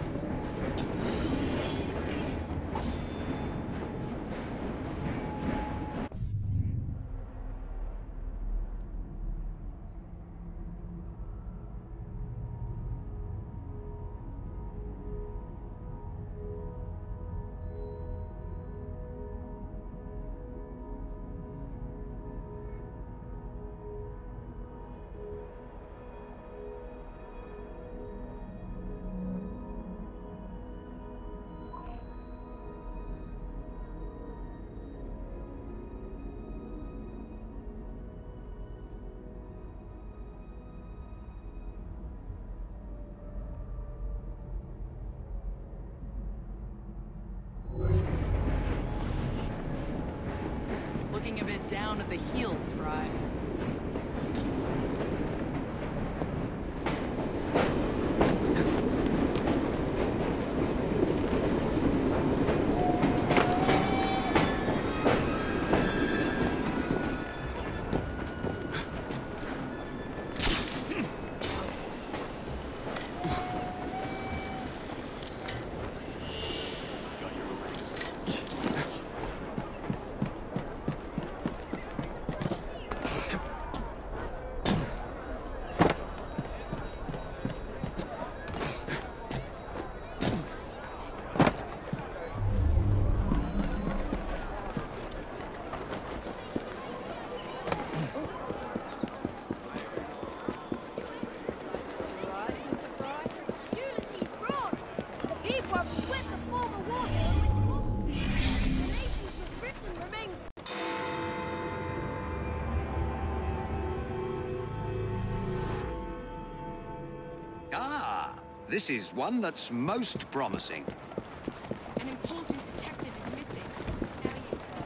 Looking a bit down at the heels, Fry. Ah, this is one that's most promising. An important detective is missing. Now you, sir.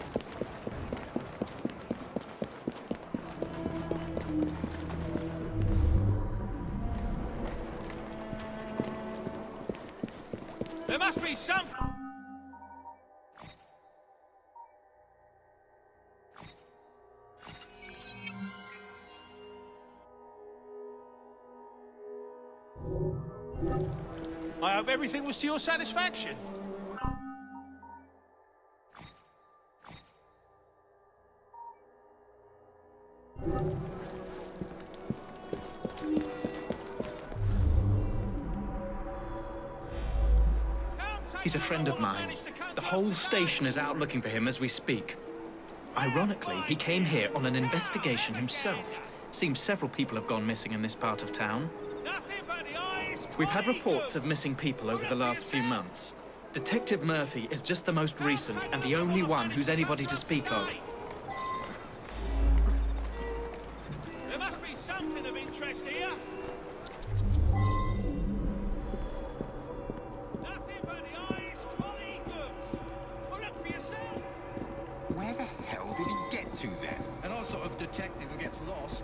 There must be something. I hope everything was to your satisfaction. He's a friend of mine. The whole station is out looking for him as we speak. Ironically, he came here on an investigation himself. Seems several people have gone missing in this part of town. We've had reports of missing people over the last few months. Detective Murphy is just the most recent and the only one who's anybody to speak of. There must be something of interest here. Nothing but the eyes, quality goods. Well, look for yourself. Where the hell did he get to then? An odd sort of detective who gets lost.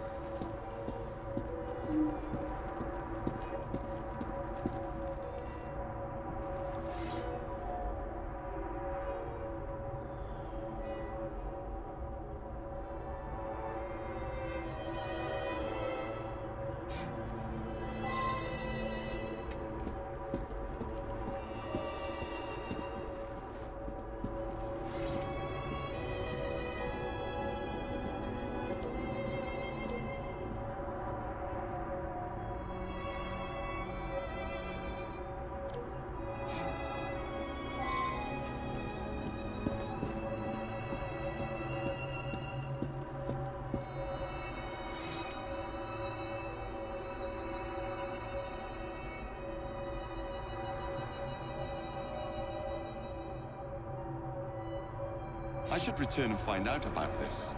I should return and find out about this.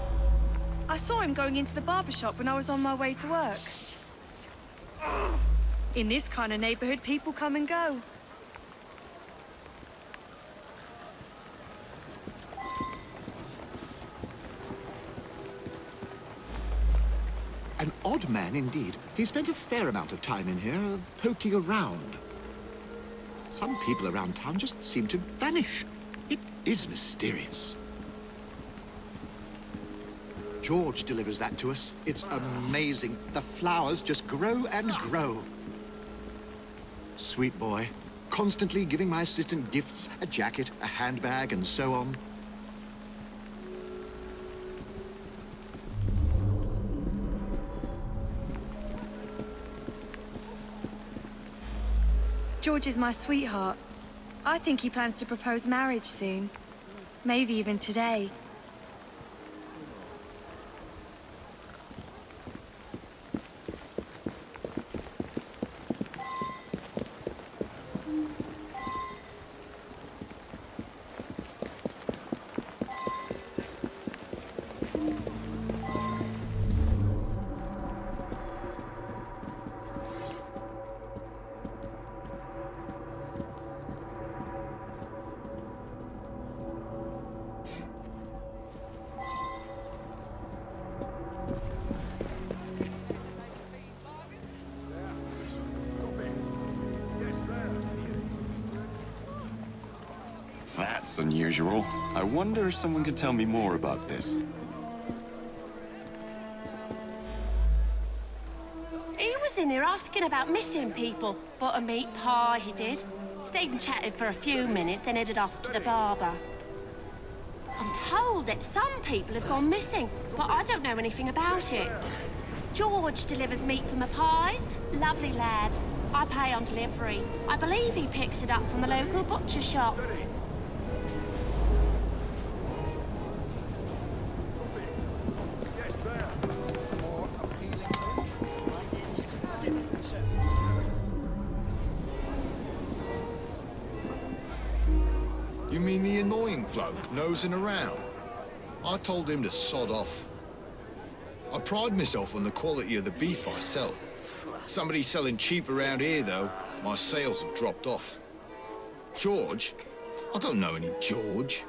I saw him going into the barber shop when I was on my way to work. In this kind of neighborhood, people come and go. An odd man indeed. He spent a fair amount of time in here, uh, poking around. Some people around town just seem to vanish. It is mysterious. George delivers that to us. It's amazing. The flowers just grow and grow. Sweet boy. Constantly giving my assistant gifts, a jacket, a handbag, and so on. George is my sweetheart. I think he plans to propose marriage soon. Maybe even today. That's unusual. I wonder if someone could tell me more about this. He was in here asking about missing people. Bought a meat pie, he did. Stayed and chatted for a few minutes, then headed off to the barber. I'm told that some people have gone missing, but I don't know anything about it. George delivers meat for my pies. Lovely lad. I pay on delivery. I believe he picks it up from the local butcher shop. You mean the annoying bloke nosing around? I told him to sod off. I pride myself on the quality of the beef I sell. Somebody selling cheap around here, though, my sales have dropped off. George? I don't know any George.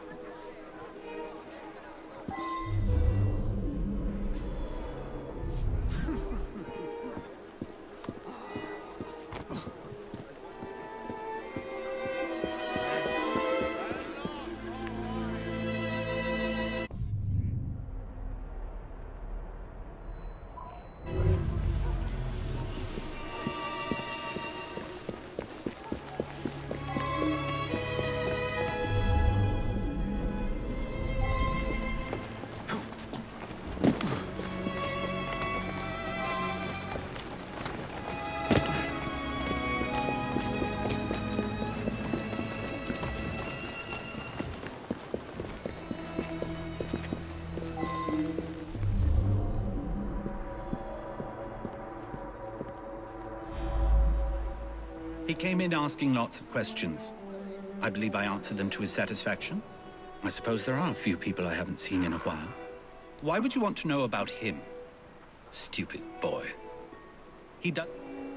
He came in asking lots of questions. I believe I answered them to his satisfaction. I suppose there are a few people I haven't seen in a while. Why would you want to know about him? Stupid boy. He does...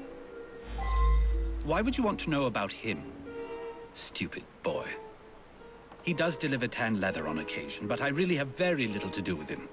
Why would you want to know about him? Stupid boy. He does deliver tan leather on occasion, but I really have very little to do with him.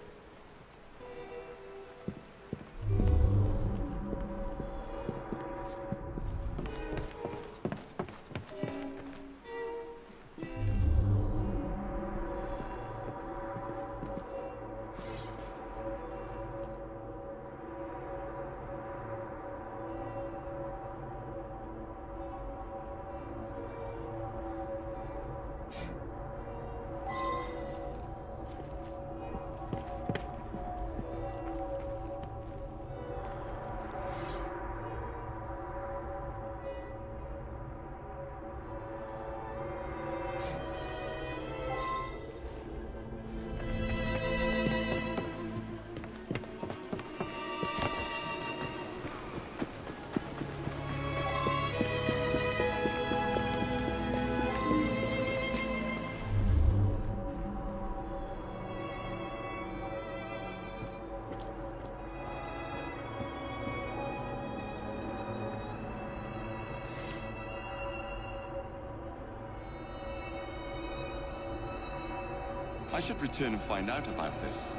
I should return and find out about this.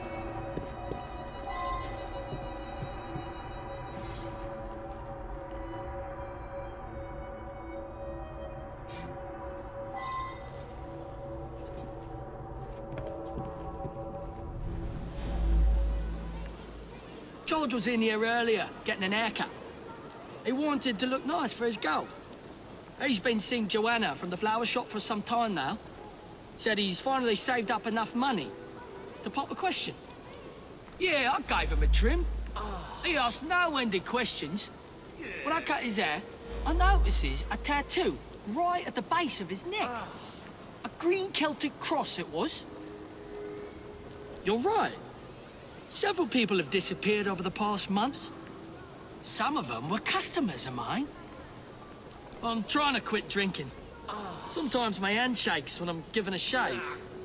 George was in here earlier, getting an haircut. He wanted to look nice for his girl. He's been seeing Joanna from the flower shop for some time now. Said he's finally saved up enough money to pop a question. Yeah, I gave him a trim. He asked no-ended questions. When I cut his hair, I notices a tattoo right at the base of his neck. A green Celtic cross it was. You're right. Several people have disappeared over the past months. Some of them were customers of mine. I'm trying to quit drinking. Sometimes my hand shakes when I'm given a shave.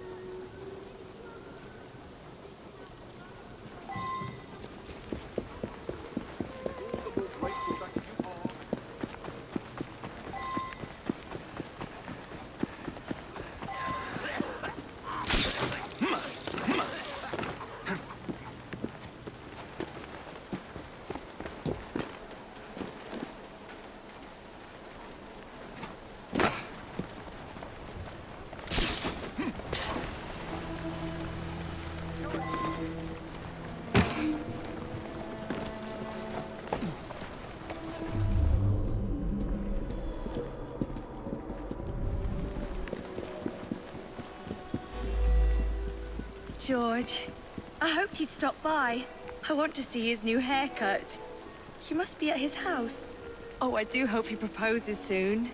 George, I hoped he'd stop by. I want to see his new haircut. He must be at his house. Oh, I do hope he proposes soon.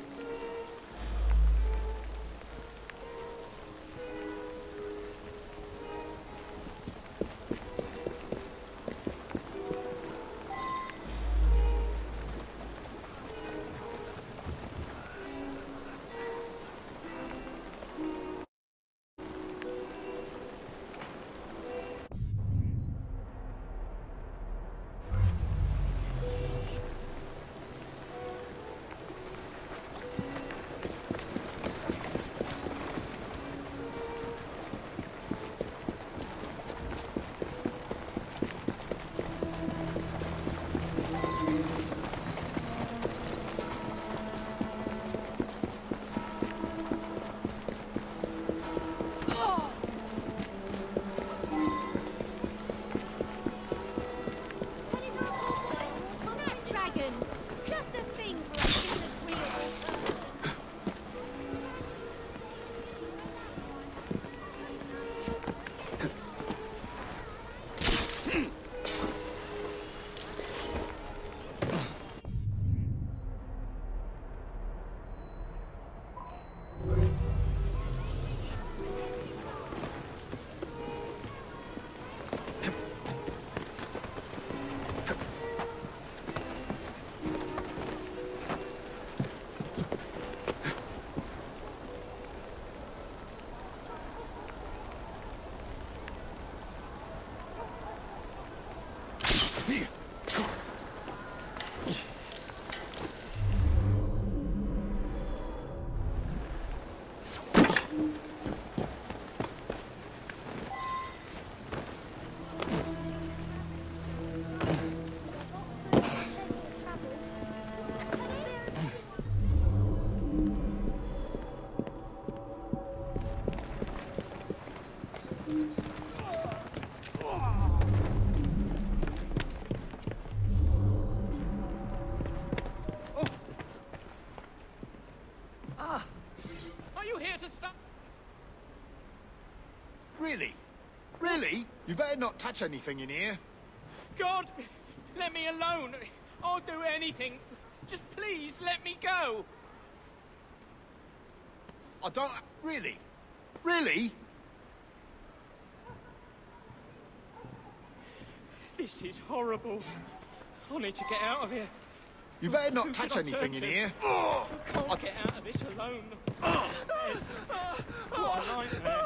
Really? Really? You better not touch anything in here. God, let me alone. I'll do anything. Just please let me go. I don't... Really? Really? This is horrible. I need to get out of here. You better not Who touch should I anything turn in to? here. I can't get out of this alone. Yes. What a nightmare.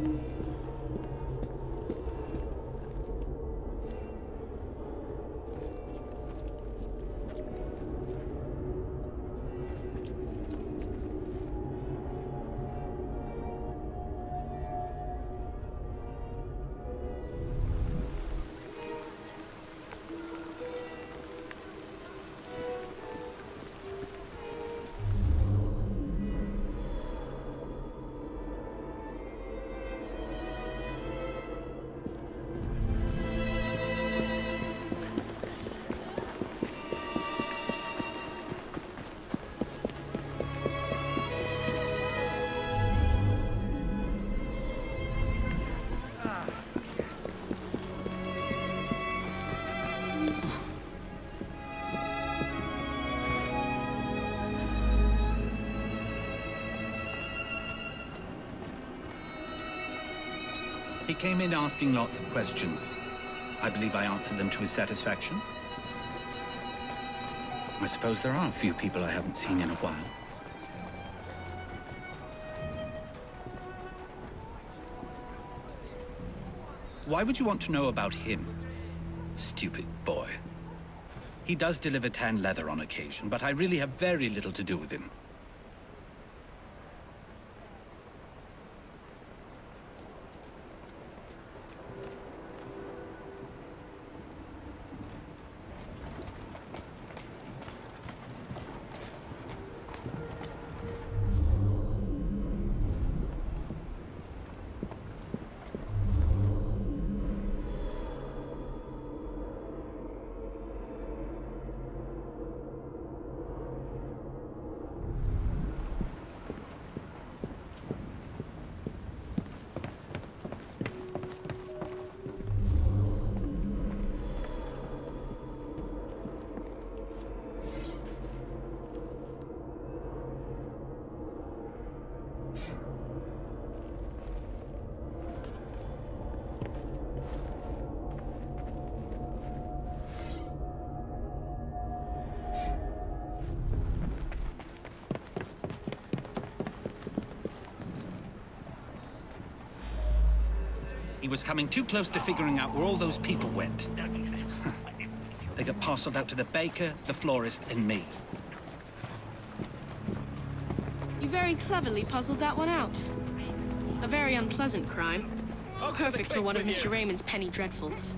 He came in asking lots of questions. I believe I answered them to his satisfaction. I suppose there are a few people I haven't seen in a while. Why would you want to know about him? Stupid boy. He does deliver tan leather on occasion, but I really have very little to do with him. He was coming too close to figuring out where all those people went. They got parceled out to the baker, the florist, and me. You very cleverly puzzled that one out. A very unpleasant crime. Perfect for one of Mister Raymond's penny dreadfuls.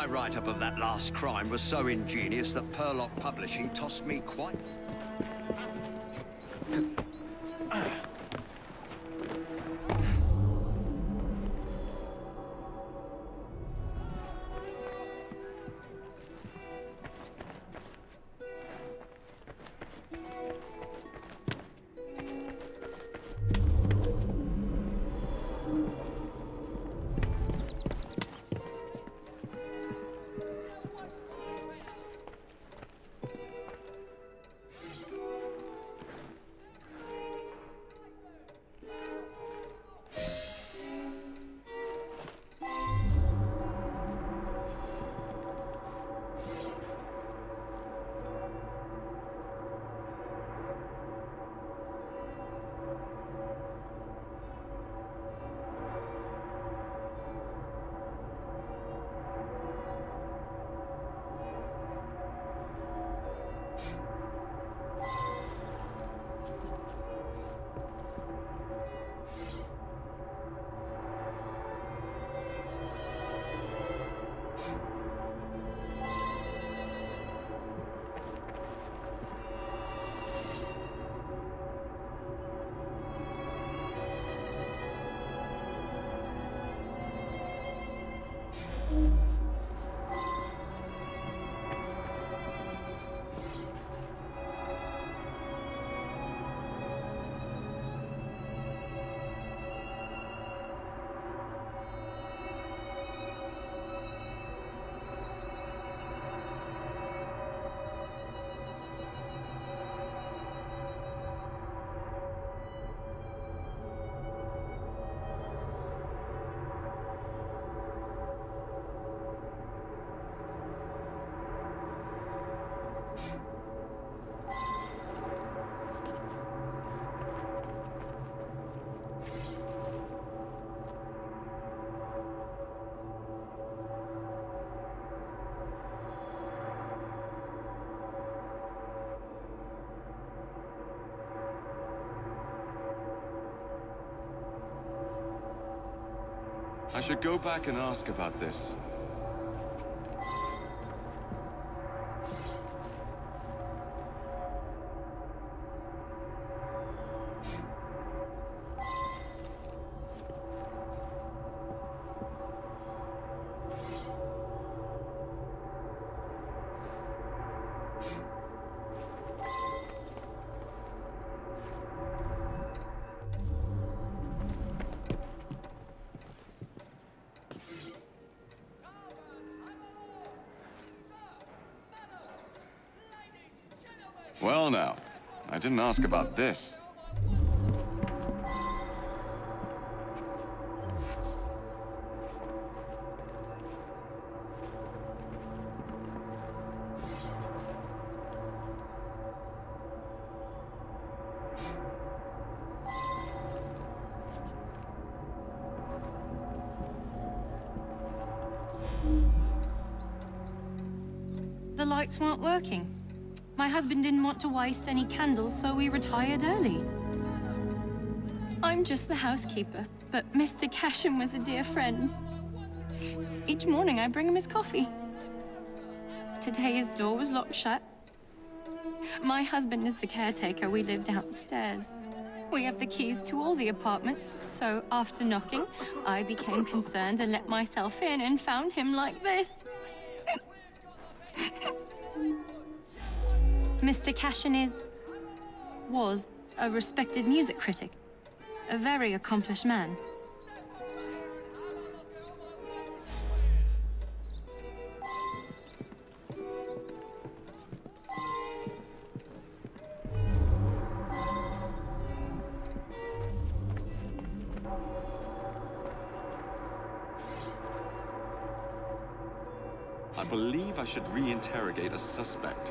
My write-up of that last crime was so ingenious that Purlock Publishing tossed me quite... I should go back and ask about this. Well now, I didn't ask about this. The lights weren't working. My husband didn't want to waste any candles, so we retired early. I'm just the housekeeper, but Mister Casham was a dear friend. Each morning I bring him his coffee. Today his door was locked shut. My husband is the caretaker. We live downstairs. We have the keys to all the apartments, so after knocking, I became concerned and let myself in and found him like this. Mister Cashin is... was a respected music critic. A very accomplished man. I believe I should re-interrogate a suspect.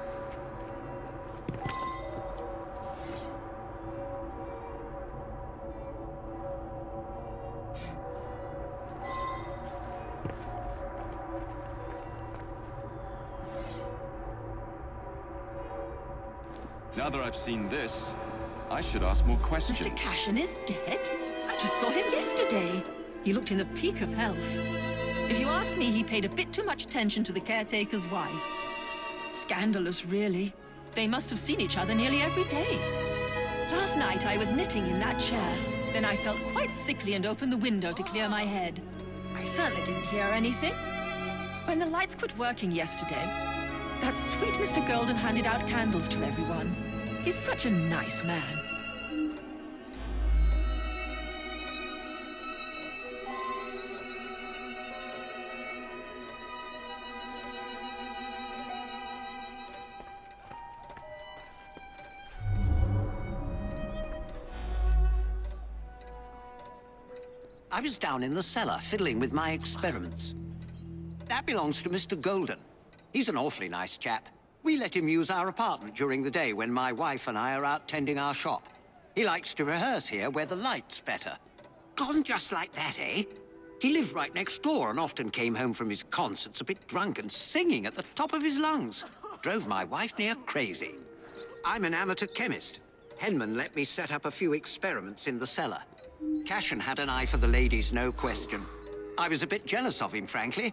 Now that I've seen this, I should ask more questions. Mister Cashin is dead? I just saw him yesterday. He looked in the peak of health. If you ask me, he paid a bit too much attention to the caretaker's wife. Scandalous, really. They must have seen each other nearly every day. Last night, I was knitting in that chair. Then I felt quite sickly and opened the window to clear my head. I certainly didn't hear anything. When the lights quit working yesterday, that sweet Mister Golden handed out candles to everyone. He's such a nice man. I was down in the cellar, fiddling with my experiments. That belongs to Mister Golden. He's an awfully nice chap. We let him use our apartment during the day when my wife and I are out tending our shop. He likes to rehearse here where the light's better. Gone just like that, eh? He lived right next door and often came home from his concerts a bit drunk and singing at the top of his lungs. Drove my wife near crazy. I'm an amateur chemist. Henman let me set up a few experiments in the cellar. Cashin had an eye for the ladies, no question. I was a bit jealous of him, frankly.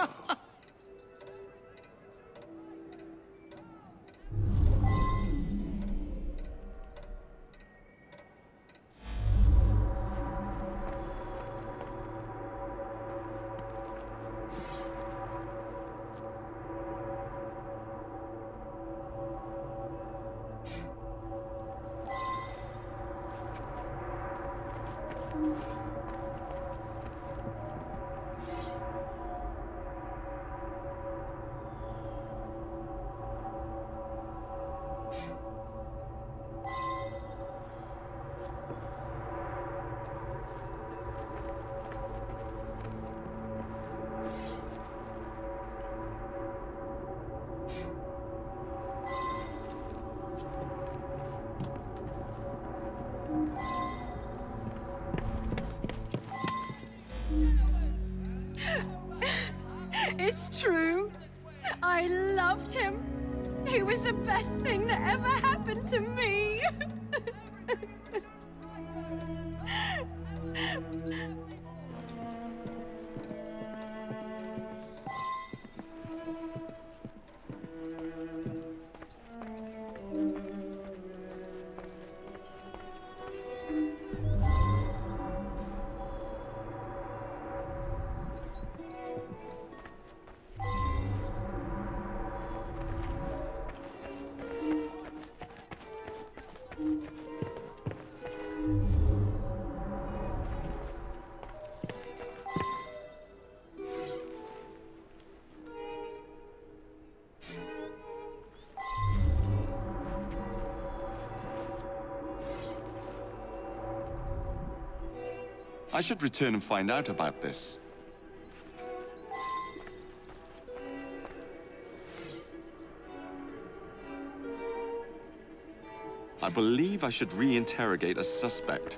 It's true. I loved him. He was the best thing that ever happened to me. I should return and find out about this. I believe I should re-interrogate a suspect.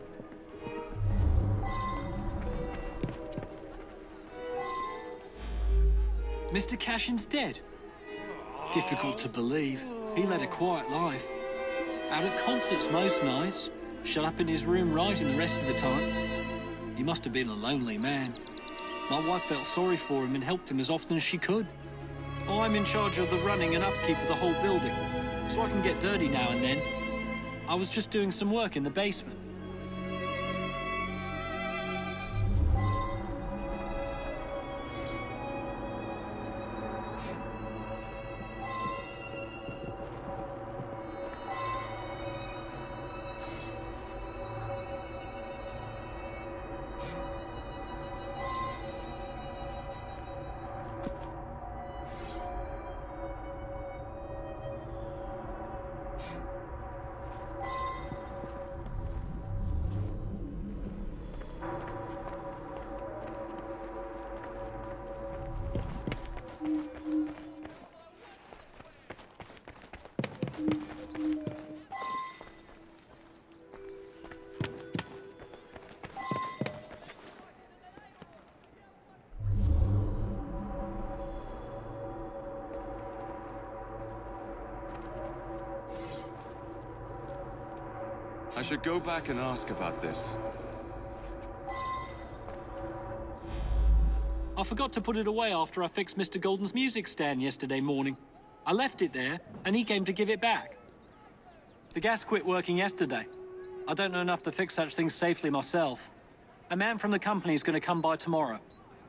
Mister Cashin's dead. Difficult to believe. He led a quiet life. Out at concerts most nights. Shut up in his room writing the rest of the time. He must have been a lonely man. My wife felt sorry for him and helped him as often as she could. I'm in charge of the running and upkeep of the whole building, so I can get dirty now and then. I was just doing some work in the basement. I should go back and ask about this. I forgot to put it away after I fixed Mister Golden's music stand yesterday morning. I left it there, and he came to give it back. The gas quit working yesterday. I don't know enough to fix such things safely myself. A man from the company is going to come by tomorrow.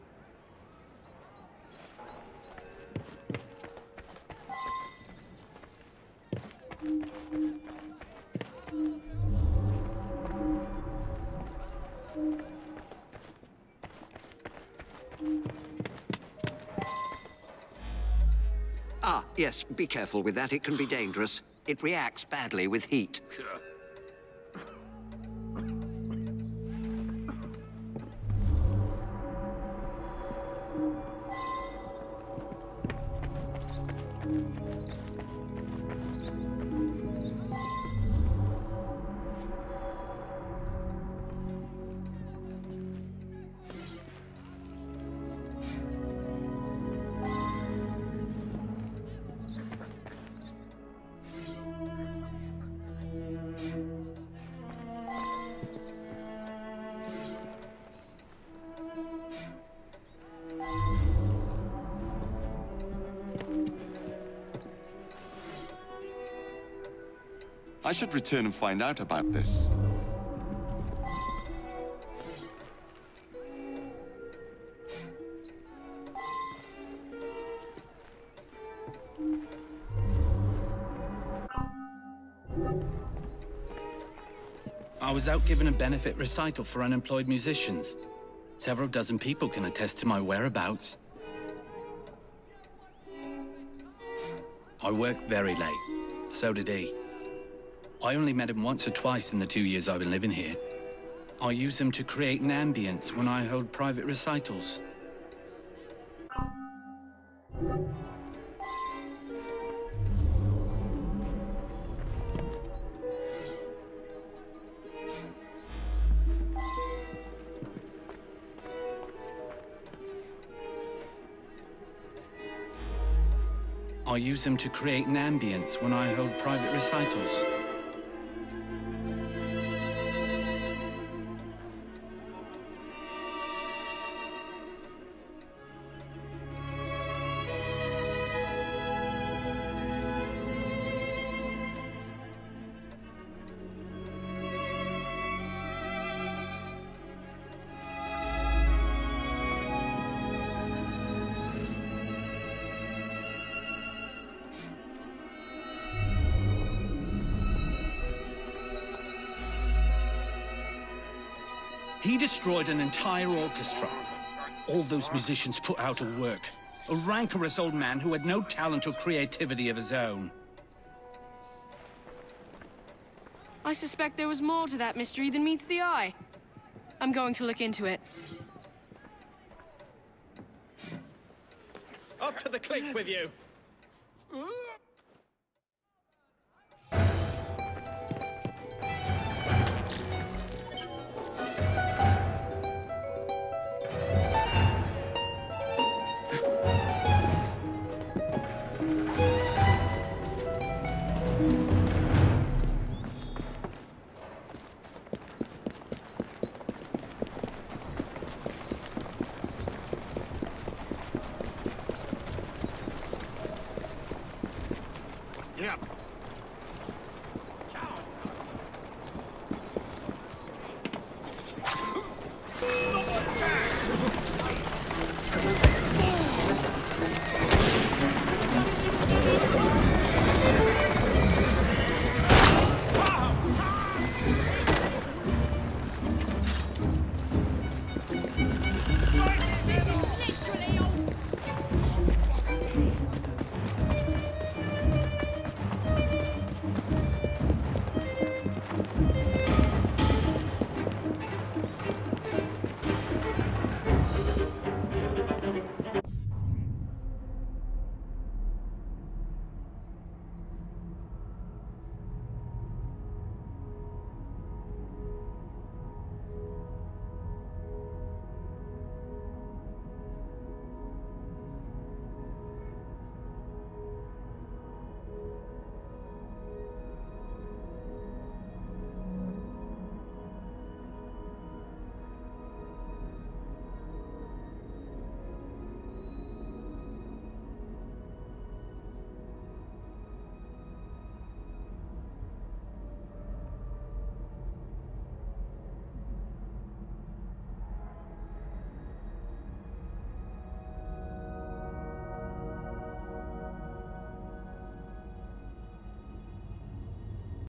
Ah, yes, be careful with that. It can be dangerous. It reacts badly with heat. I should return and find out about this. I was out giving a benefit recital for unemployed musicians. Several dozen people can attest to my whereabouts. I worked very late. So did he. I only met him once or twice in the two years I've been living here. I use him to create an ambience when I hold private recitals. I use him to create an ambience when I hold private recitals. He destroyed an entire orchestra. All those musicians put out of work. A rancorous old man who had no talent or creativity of his own. I suspect there was more to that mystery than meets the eye. I'm going to look into it. Up to the click with you. Literally,